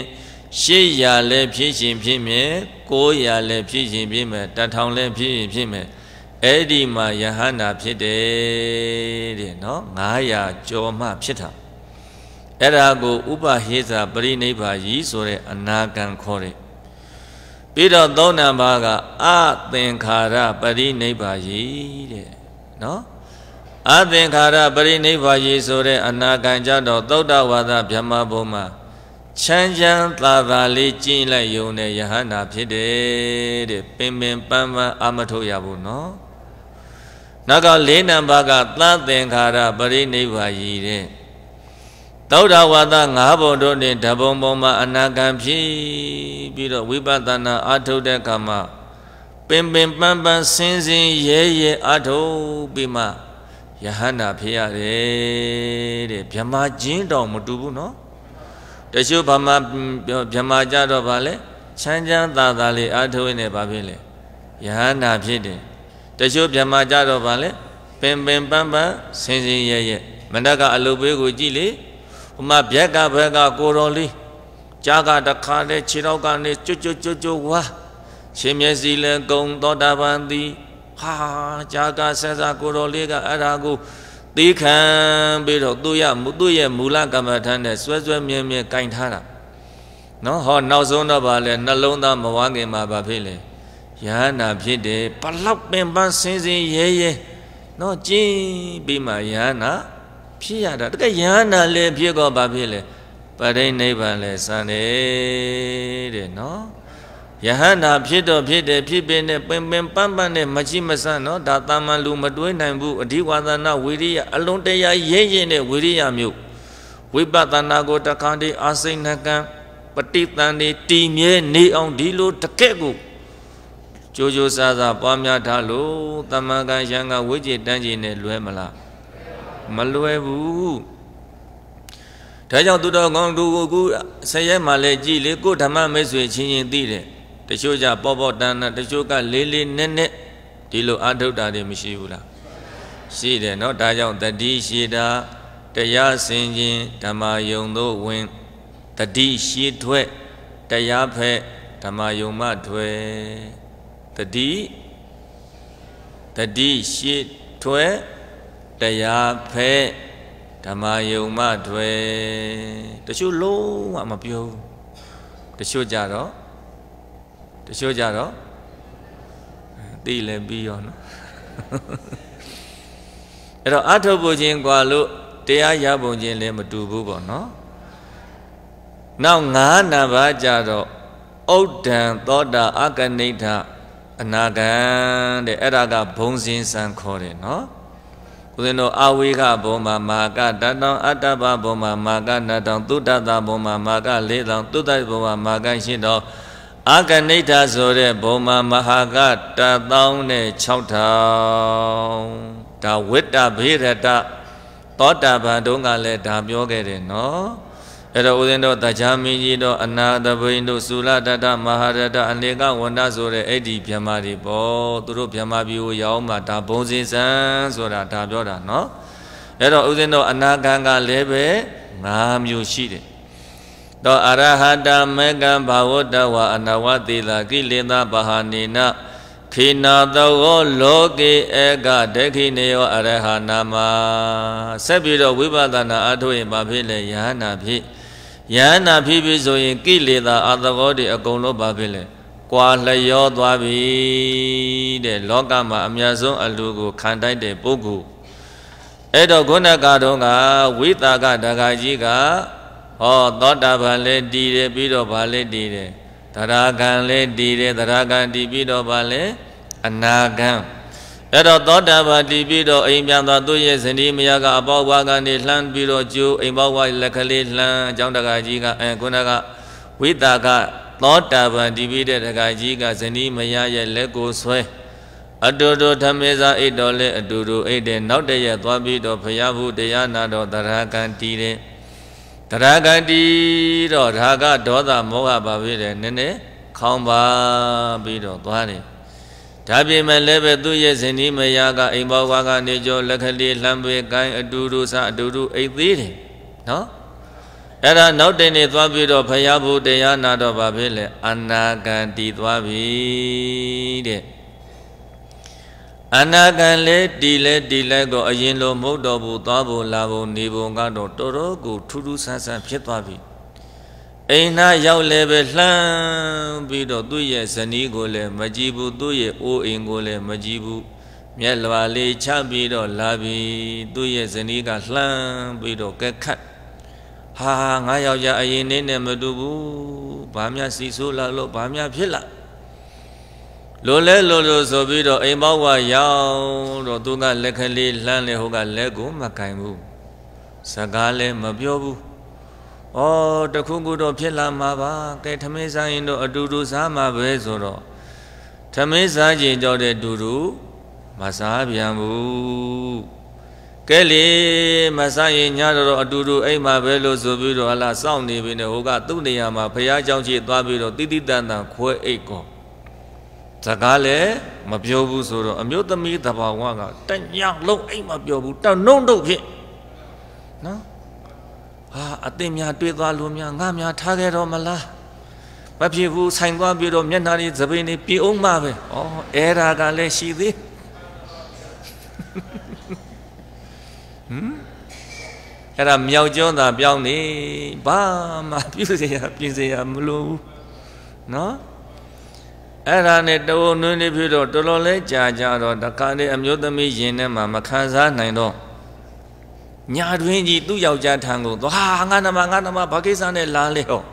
800လဲဖြစ်ရှင်ဖြစ်မယ်900လဲဖြစ်ရှင်ဖြစ်မယ်1000လဲဖြစ်ရှင်ဖြစ်မယ်အဲ့ဒီမှာယဟန္တာဖြစ်တယ်တဲ့နော်900ကျော်မှဖြစ်တာအဲ့ဒါကိုဥပဟိစပရိနိဗ္ဗာယိဆိုတဲ့အနာဂံခေါ်တယ်ပြီးတော့သုံးနံပါတ်ကအသင်္ခါရပရိနိဗ္ဗာယိတဲ့နော်အသင်္ခါရပရိနိဗ္ဗာယိဆိုတဲ့အနာဂံကြတော့သုဒ္ဓဝါဒဗျမ္မာဘုံမှာချမ်းချမ်းသာသာလေးကျင့်လိုက်ယုံတဲ့ယဟန္တာဖြစ်တယ်တဲ့ပင်ပန်းပန်းအာမထုတ်ရဘူးနော်နောက်က4နံပါတ်ကသသင်္ခါရပရိနိဗ္ဗာယိတဲ့သုဒ္ဓဝါဒ5ဘုံတို့နဲ့ဓဘုံဘုံမှာအနာဂံဖြစ်ပြီးတော့ဝိပဿနာအာထုတ်တဲ့အခါမှာပင်ပန်းစင်ရဲအာထုတ်ပြီးမှယဟန္တာဖြစ်ရတယ်တဲ့ဗြဟ္မာချင်းတောင်မတူဘူးနော်တချို့ဗမာဗြဟ္မာကြတော့ဗာလဲချမ်းချမ်းသာသာလေးအာထုတ်နေပါဖြစ်လေယဟန္တာဖြစ်တယ်တချို့ဗြဟ္မာကြတော့ဗာလဲပင်ပန်းစင်ရဲမနက်ကအလုပ်ပေးကိုကြည့်လေဟိုမှာဗျက်ကဘက်ကကိုတော်လေးကြားကတခါလဲခြေတော့ကနေကျွတ်ဝါရှင်မျက်စိလဲကုံသောတာပန်သည်ဟာကြားကဆက်စားကိုတော်လေးကအဲ့ဒါကိုသိခံပြီးတော့သူ့ရဲ့မူလကမ္မထမ်းနဲ့ဆွဲမြဲကင်ထားတာနော်ဟောနောက်ဆုံးတော့ဗာလဲနှလုံးသားမဝါခင်မှာဗာဖြစ်လေယဟန္တာဖြစ်တယ်ဘလောက်ပင်ပန်းစင်ရဲနော်ကျင်းပြီးမှယဟန္တာဖြစ်ရတာတကယ်ယဟန္တာလည်းဖြစ်တော့ဗာဖြစ်လေပရိနိဗ္ဗာန်လည်းစံတယ်တဲ့နော်ယဟန္တာဖြစ်တော့ဖြစ်တယ်ဖြစ်ပင်နဲ့ပင်ပန်းနဲ့မချိမဆန်းနော်ဒါတာမန်လူမတွေးနိုင်ဘူးအဓိဝါဒနာဝိရိယအလုံးတရားရဲတဲ့ဝိရိယမျိုးဝိပဿနာကိုတခါတည်းအာစိဏကံပဋိသန္ဓေတည်မြဲနေအောင်ဒီလိုတကယ့်ကိုကြိုးစားပွားများထားလို့တမန်ကံရံကဝိจิตတန်းကြီးနဲ့လွဲမလားမလွဲဘူးဒါကြောင့်သူတော်ကောင်းသူကိုဆရဲမှလည်းကြည်လေကိုဓမ္မမိတ်ဆွေချင်းသိတယ်တချို့ကြပေါ့တန်းတချို့ကလေးနက်ဒီလိုအာထုတ်တာတွေမရှိဘူးလားရှိတယ်နော်ဒါကြောင့်တတိရှိတာတရားစင်ခြင်းဓမ္မယုံတို့ဝင်တတိရှိထွက်တရားဖက်ဓမ္မယုံမထွက်တတိရှိထွက်တရားဖက်ဓမ္မယုံမထွက်တချို့လုံးဝမပြောဘူးတချို့ကြတော့သိလည်းပြီးရောနော်အဲ့တော့အထုတ်ဖို့ချင်းกว่าလို့တရားရပုံချင်းလည်းမတူဘူးပေါ့နော်နောက်9နံပါတ်ကြတော့ဥဒ္ဒံသောတာအကနိဋ္ဌအနာဂံတဲ့အဲ့ဒါကဘုံစင်းစံခေါ်တယ်နော်ဦးဇင်းတို့အဝိကဘုံမှာမာကတတောင်အတ္တပဘုံမှာမာကနတောင်သုတ္တတဘုံမှာမာက၄တောင်သုတ္တဘုံမှာမာက၈တောင်အာကနိဋ္ဌဆိုတဲ့ဘုံမှာမဟာက10,600ဒါဝိတ္တဗေရတသောတာပန်တို့ကလည်းဒါပြောခဲ့တယ်နော်အဲ့တော့ဦးဇင်းတို့တရားမင်းကြီးတို့အနာတပိန်တို့သုလတတမဟာရတအနေကဝန္ဒဆိုတဲ့အဲ့ဒီဗျမတွေပေါ့သူတို့ဗျမပြည်ကိုရောက်မှဒါဘုံစင်စံဆိုတာဒါပြောတာနော်အဲ့တော့ဦးဇင်းတို့အနာဂံကလည်းပဲ5မျိုးရှိတယ်တော့အရဟတမေကံဘာဝတ္တဝအနဝတိလာကိလေသာပဟာနေနခိနာတောလောကေဧကဒက္ခိနေယောအရဟနာမဆက်ပြီးတော့ဝိပဿနာအထုတ်ရင်ဘာဖြစ်လဲယဟနာဖြစ်ယဟနာဖြစ်ပြီဆိုရင်ကိလေသာအတကောတွေအကုန်လုံးဘာဖြစ်လဲကွာလျောသွားပြီတဲ့လောကမှာအများဆုံးအလူကိုခံတိုက်တဲ့ပုဂ္ဂိုလ်အဲ့တော့ခုနကတော့ကဝိတာကဒကာကြီးကဟောသောတာပန်လည်းတည်တယ်ပြီးတော့ဗာလည်းတည်တယ်သရဂံလည်းတည်တယ်သရဂံတည်ပြီးတော့ဗာလည်းအနာဂံအဲ့တော့သောတာပန်တည်ပြီးတော့အိမ်ပြန်သွားသူ့ရဲ့ဇနီးမယားကအပေါက်ဝါကနေလှမ်းပြီးတော့ကျိုးအိမ်ပေါက်ဝါလက်ကလေးလှမ်းအကြောင်းတကာကြီးကခုနကဝိတာကသောတာပန်တည်ပြီးတဲ့တကာကြီးကဇနီးမယားရဲ့လက်ကိုဆွဲအတူတူဓမ္မေဇာအိတ်တော်လဲအတူတူအိတ်တဲ့နောက်တည့်ရက်သွားပြီးတော့ဘုရားဘုတရားနာတော်သရဂံတည်တဲ့တရဂတိတော့ရာဂဒေါသမောဟပါပြီလေနည်းနည်းခေါင်းပါပြီးတော့သွားတယ်ဒါပြင်မဲ့လည်းပဲသူ့ရဲ့ဇနီးမယားကအိမ်ဘောဝါကနေကြောလက်ကလေးလှမ်းပေးကိုင်းအတူတူစအတူတူအိတ်သေးတယ်နော်အဲ့ဒါနောက်တင်နေသွားပြီးတော့ဘုရားဘုတရားနာတော့ပါပြီလေအနာဂံတည်သွားပြီတဲ့အနာဂံလေတီလေကိုအရင်လိုမဟုတ်တော့ဘူးသွားဖို့လာဖို့နေဖို့ကတော့တော်တော်ကိုထူးထူးဆန်းဆန်းဖြစ်သွားပြီအိမ်နာရောက်လည်းပဲလှမ်းပြီးတော့သူ့ရဲ့ဇနီးကိုလည်းမကြည့်ဘူးသူ့ရဲ့အိုးအိမ်ကိုလည်းမကြည့်ဘူးမျက်လွာလေးချပြီးတော့လာပြီသူ့ရဲ့ဇနီးကလှမ်းပြီးတော့ကဲခတ်ဟာငါယောက်ျားအရင်နဲ့မတူဘူးဘာများစီဆိုးလာလို့ဘာများဖြစ်လာလိုလဲလိုဆိုပြီးတော့အိမ်ပေါက်ဝရောက်တော့သူကလက်ကလေးလှမ်းလေဟိုကလက်ကိုမကင်ဘူးစကားလည်းမပြောဘူးဩတခုခုတော့ဖြစ်လာမှာပါကဲထမင်းစားရင်တော့အတူတူစားမှာပဲဆိုတော့ထမင်းစားကြင်ကြောတဲ့တူတူမစားပြန်ဘူးကဲလေမစားရင်ညတော့အတူတူအိမ်မှာပဲလို့ဆိုပြီးတော့ဟလာစောင့်နေပြီနဲ့ဟိုကသူ့နေရာမှာဖះเจ้าကြီးသွားပြီးတော့တိတိတန်တန်ခွဲအိတ်ကောစကားလည်းမပြောဘူးဆိုတော့အမျိုးသမီးသဘာဝကတညလုံးအိမ်မပြောဘူးတနှုံတုတ်ဖြစ်နော်ဟာအသိများတွေးသွားလို့များငါများထားခဲ့တော့မလားမဖြစ်ဘူးဆိုင်သွားပြီးတော့မျက်နှာလေးသပိန်လေးပြေအောင်မှာပဲဩအဲ့ဒါကလည်းရှိသေးအဲ့ဒါမြောက်ကျွန်းသာပြောင်းနေဘာမှပြုစရာပြင်စရာမလိုဘူးနော်အဲ့ဒါနဲ့တဝုံနွင်းနေဖြစ်တော့တော်တော်လဲကြာကြတော့တခါလေအမျိုးသမီးရင်ထဲမှာမခံစားနိုင်တော့ညာတွင်ကြီးသူ့ယောက်ျားထံကိုသွားငါနမဘာကိစ္စနဲ့လာလဲဟော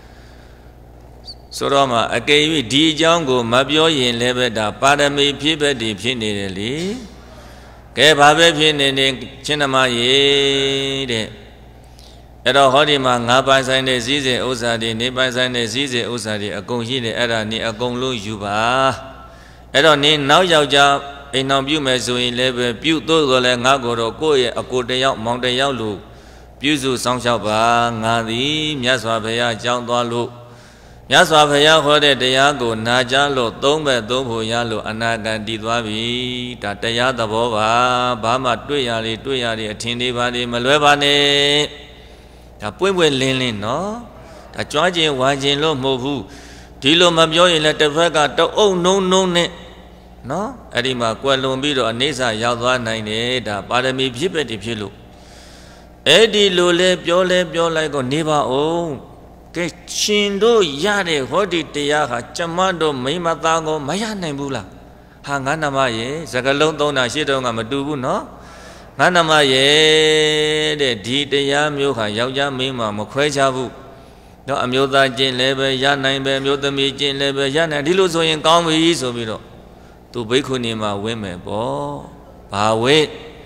ဆိုတော့မှအကယ်၍ဒီအကြောင်းကိုမပြောရင်လည်းပဲဒါပါရမီဖြစ်ပဲတည်ဖြစ်နေတယ်လေကဲဘာပဲဖြစ်နေနေချင်းနမရေတဲ့အဲ့တော့ဟောဒီမှာငါပိုင်ဆိုင်တဲ့စည်းစိမ်ဥစ္စာတွေနေပိုင်ဆိုင်တဲ့စည်းစိမ်ဥစ္စာတွေအကုန်ရှိတယ်အဲ့ဒါနေအကုန်လုံးယူပါအဲ့တော့နေနောက်ယောက်ျားအိမ်တော်ပြုမယ်ဆိုရင်လည်းပဲပြုသို့ဆိုလည်းငါကိုတော့ကိုယ့်ရဲ့အကိုတယောက်မောင်တယောက်လို့ပြုစုဆောင်ရှောက်ပါငါသည်မြတ်စွာဘုရားကြောင်းသွားလို့မြတ်စွာဘုရားဟောတဲ့တရားကိုနာကြားလို့သုံးဘက်သုံးဖို့ရလို့အနာဂတ်တည်သွားပြီဒါတရားသဘောပါဘာမှတွေ့ရလေအထင်သေးပါလေမလွဲပါနဲ့ဒါပွင့်ပွင့်လင်းလင်းနော်ဒါကြွားခြင်းဝါခြင်းလို့မဟုတ်ဘူးဒီလိုမပြောရင်လည်းတစ်ဖက်ကတအုပ်နှုံနဲ့နော်အဲ့ဒီမှာကွယ်လွန်ပြီးတော့အနေစာရောက်သွားနိုင်တယ်ဒါပါရမီဖြစ်ပဲတည်ဖြစ်လို့အဲ့ဒီလိုလဲပြောလိုက်တော့နေပါအောင်ကဲရှင်တို့ရတဲ့ဟောဒီတရားဟာကျမတို့မိမသားကိုမရနိုင်ဘူးလားဟာငါနမရဲ့စကလုံးသုံးတာရှေ့တော့ကမတူဘူးနော်ငါနမရဲ့တဲ့ဒီတရားမျိုးဟာယောက်ျားမိန်းမမခွဲခြားဘူးတော့အမျိုးသားကျင့်လည်းပဲရနိုင်ပဲအမျိုးသမီးကျင့်လည်းပဲရနိုင်ဒီလိုဆိုရင်ကောင်းပြီဆိုပြီးတော့သူဘိက္ခုနီမှာဝင်းမယ်ပေါ့ဘာဝိ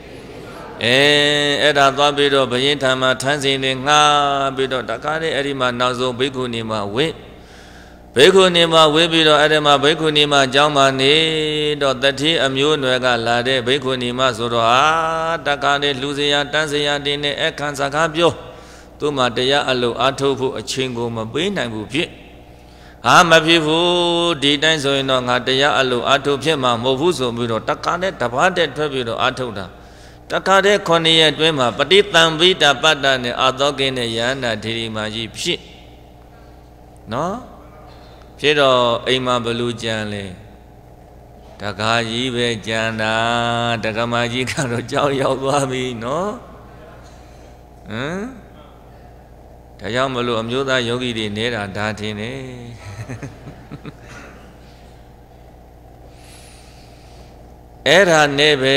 အဲ့ဒါသွားပြီးတော့ဘယင်းထံမှာထမ်းစင်နေငှားပြီးတော့တကားတဲ့အဲ့ဒီမှာနောက်ဆုံးဘိက္ခုနီမှာဝိအဲ့ဒါငါနမရဲ့စကလုံးသုံးတာရှေ့တော့ကမတူဘူးနော်ငါနမရဲ့စကလုံးသုံးတာရှေ့တော့ကမတူဘူးဘေခုနီမဝေးပြီးတော့အဲ့ဒီမှာဘေခုနီမအကြောင်းမှနေတော့တတိအမျိုးနွယ်ကလာတဲ့ဘေခုနီမဆိုတော့ဟာတက္ကနဲ့လူစရာတန်းစရာတင်းနဲ့အခန်းစကားပြောသူ့မှာတရားအလုပ်အားထုတ်ဖို့အချိန်ကိုမပေးနိုင်ဘူးဖြစ်ဟာမဖြစ်ဘူးဒီတိုင်းဆိုရင်တော့ငါတရားအလုပ်အားထုတ်ဖြစ်မှာမဟုတ်ဘူးဆိုပြီးတော့တက္ကနဲ့တပတ်တဲ့ထွက်ပြီးတော့အားထုတ်တာတက္ကတဲ့9ရက်တွင်းမှာပဋိသင်္ပိတပတ္တနဲ့အာသောကိနဲ့ယန္တာထေရီမာကြီးဖြစ်နော်ဖြစ်တော့အိမ်မှာဘလူကြံလဲတက္ကကြီးပဲကြံတာတက္ကမကြီးကတော့ကြောက်ရောက်သွားပြီနော်ဒါကြောင့်မလို့အမျိုးသားယောဂီတွေနေတာဒါထင်တယ်အဲ့ဒါနဲ့ပဲ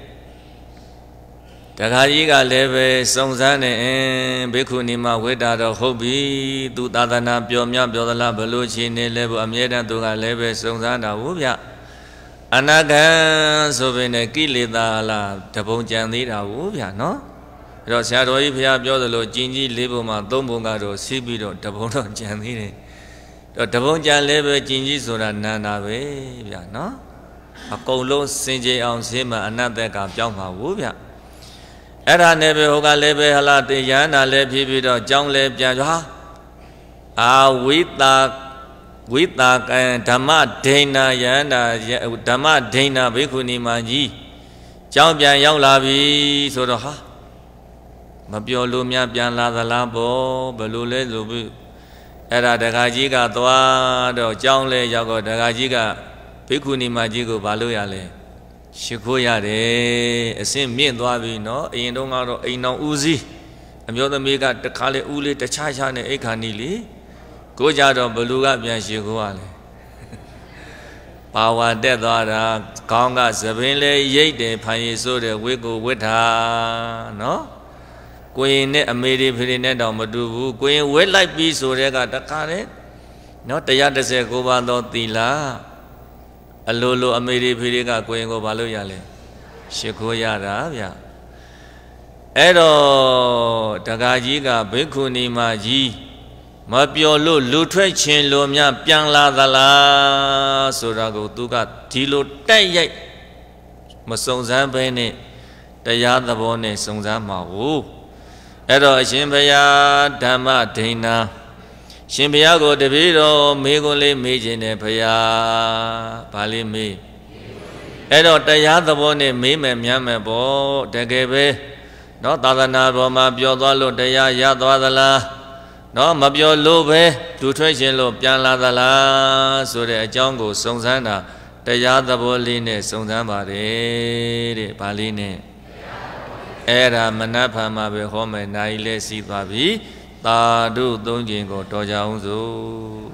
တက္ကကြီးကလည်းပဲစုံစမ်းနေဘေခုနီမဝိတာတော့ဟုတ်ပြီသူသာသနာပြောမြပြောသလားဘလို့ချင်းနေလဲဘုအမြဲတမ်းသူကလည်းပဲစုံစမ်းတာဟုတ်ဗျအနာဂံဆိုပေနဲ့ကိလေသာလားတပုံကြံသေးတာဟုတ်ဗျနော်အဲ့တော့ဆရာတော်ကြီးဘုရားပြောသလိုကျင်ကြီး၄ပုံမှာ၃ပုံကတော့စီးပြီးတော့တပုံတော့ကြံသေးတယ်တော့တပုံကြံလည်းပဲကျင်ကြီးဆိုတာနန္တာပဲဗျနော်အကုန်လုံးစင်ကြယ်အောင်ဈေးမှာအနတ္တကပြောင်းပါဘူးဗျအဲ့ဒါနဲ့ပဲဟိုကလည်းပဲဟလာတေယန္တာလည်းဖြစ်ပြီးတော့ကြောင်းလည်းပြန်ကြွားအာဝိတာကံဓမ္မဒိဏယန္တာဓမ္မဒိဏဘေခုနီမကြီးကြောင်းပြန်ရောက်လာပြီဆိုတော့ဟာမပြောလို့များပြန်လာသလားပေါ့ဘယ်လိုလဲဆိုပြီးအဲ့ဒါဒကာကြီးကသွားတော့ကြောင်းလဲရောက်တော့ဒကာကြီးကဘေခုနီမကြီးကိုဘာလို့ရလဲရှိခိုးရတယ်အစင်မြင့်သွားပြီနော်အရင်တုန်းကတော့အိမ်တော်ဦးစီးအမျိုးသမီးကတခါလေဦးလေးတခြားခြားနဲ့အိတ်ခါနီလေကိုကြတော့ဘလူကပြန်ရှိခိုးရလဲပါဝါတက်သွားတာခေါင်းကသပင်းလဲရိတ်တယ်ဖန်ရည်ဆိုးတယ်ဝိကိုဝိထာနော်ကိုရင်နဲ့အမေတွေဖေတွေနဲ့တော့မတူဘူးကိုရင်ဝဲလိုက်ပြီးဆိုတဲ့ကတခါလေနော်139ပါးသောသီလအလိုလိုအမေတွေဖေတွေကကိုရင်ကိုဘာလို့ရလဲရှိခိုးရတာဗျအဲ့တော့တက္ကကြီးကဘေခုနီမကြီးမပြောလို့လူထွက်ခြင်းလိုများပြန်လာသလားဆိုတာကိုသူကဒီလိုတိုက်ရိုက်မစုံစမ်းဘဲနဲ့တရားသဘောနဲ့စုံစမ်းမှာဟုတ်အဲ့တော့အရှင်ဘုရားဓမ္မဒိဏရှင်ဘုရားကိုတပည့်တော်မေးခွန်းလေးမေးခြင်းနဲ့ဘုရားဗာလေးမေးအဲ့တော့တရားသဘောနဲ့မေးမယ်မြမ်းမယ်ပေါ့တကယ်ပဲနော်သာသနာပေါ်မှာပြောသွားလို့တရားရသွားသလားနော်မပြောလို့ပဲလူထွက်ခြင်းလို့ပြန်လာသလားဆိုတဲ့အကြောင်းကိုစုံစမ်းတာတရားသဘောလေးနဲ့စုံစမ်းပါတယ်တဲ့ဗာလေးနဲ့အဲ့ဒါမနတ်ဖန်မှာပဲဟောမယ်နိုင်လဲစီးသွားပြီသာဓုသုံးခြင်းကိုတော်ကြအောင်စို့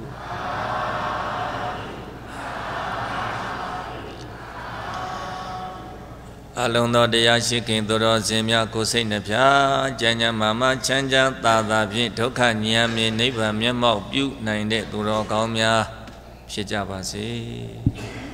အလုံးသောတရားရှိခင်သူတော်စင်များကိုစိတ်နှဖျားကြံ့ကြံ့မာမချမ်းချမ်းသာသာဖြင့်ဒုက္ခဉာဏ်မြင်နိဗ္ဗာန်မျက်မှောက်ပြုနိုင်တဲ့သူတော်ကောင်းများဖြစ်ကြပါစေ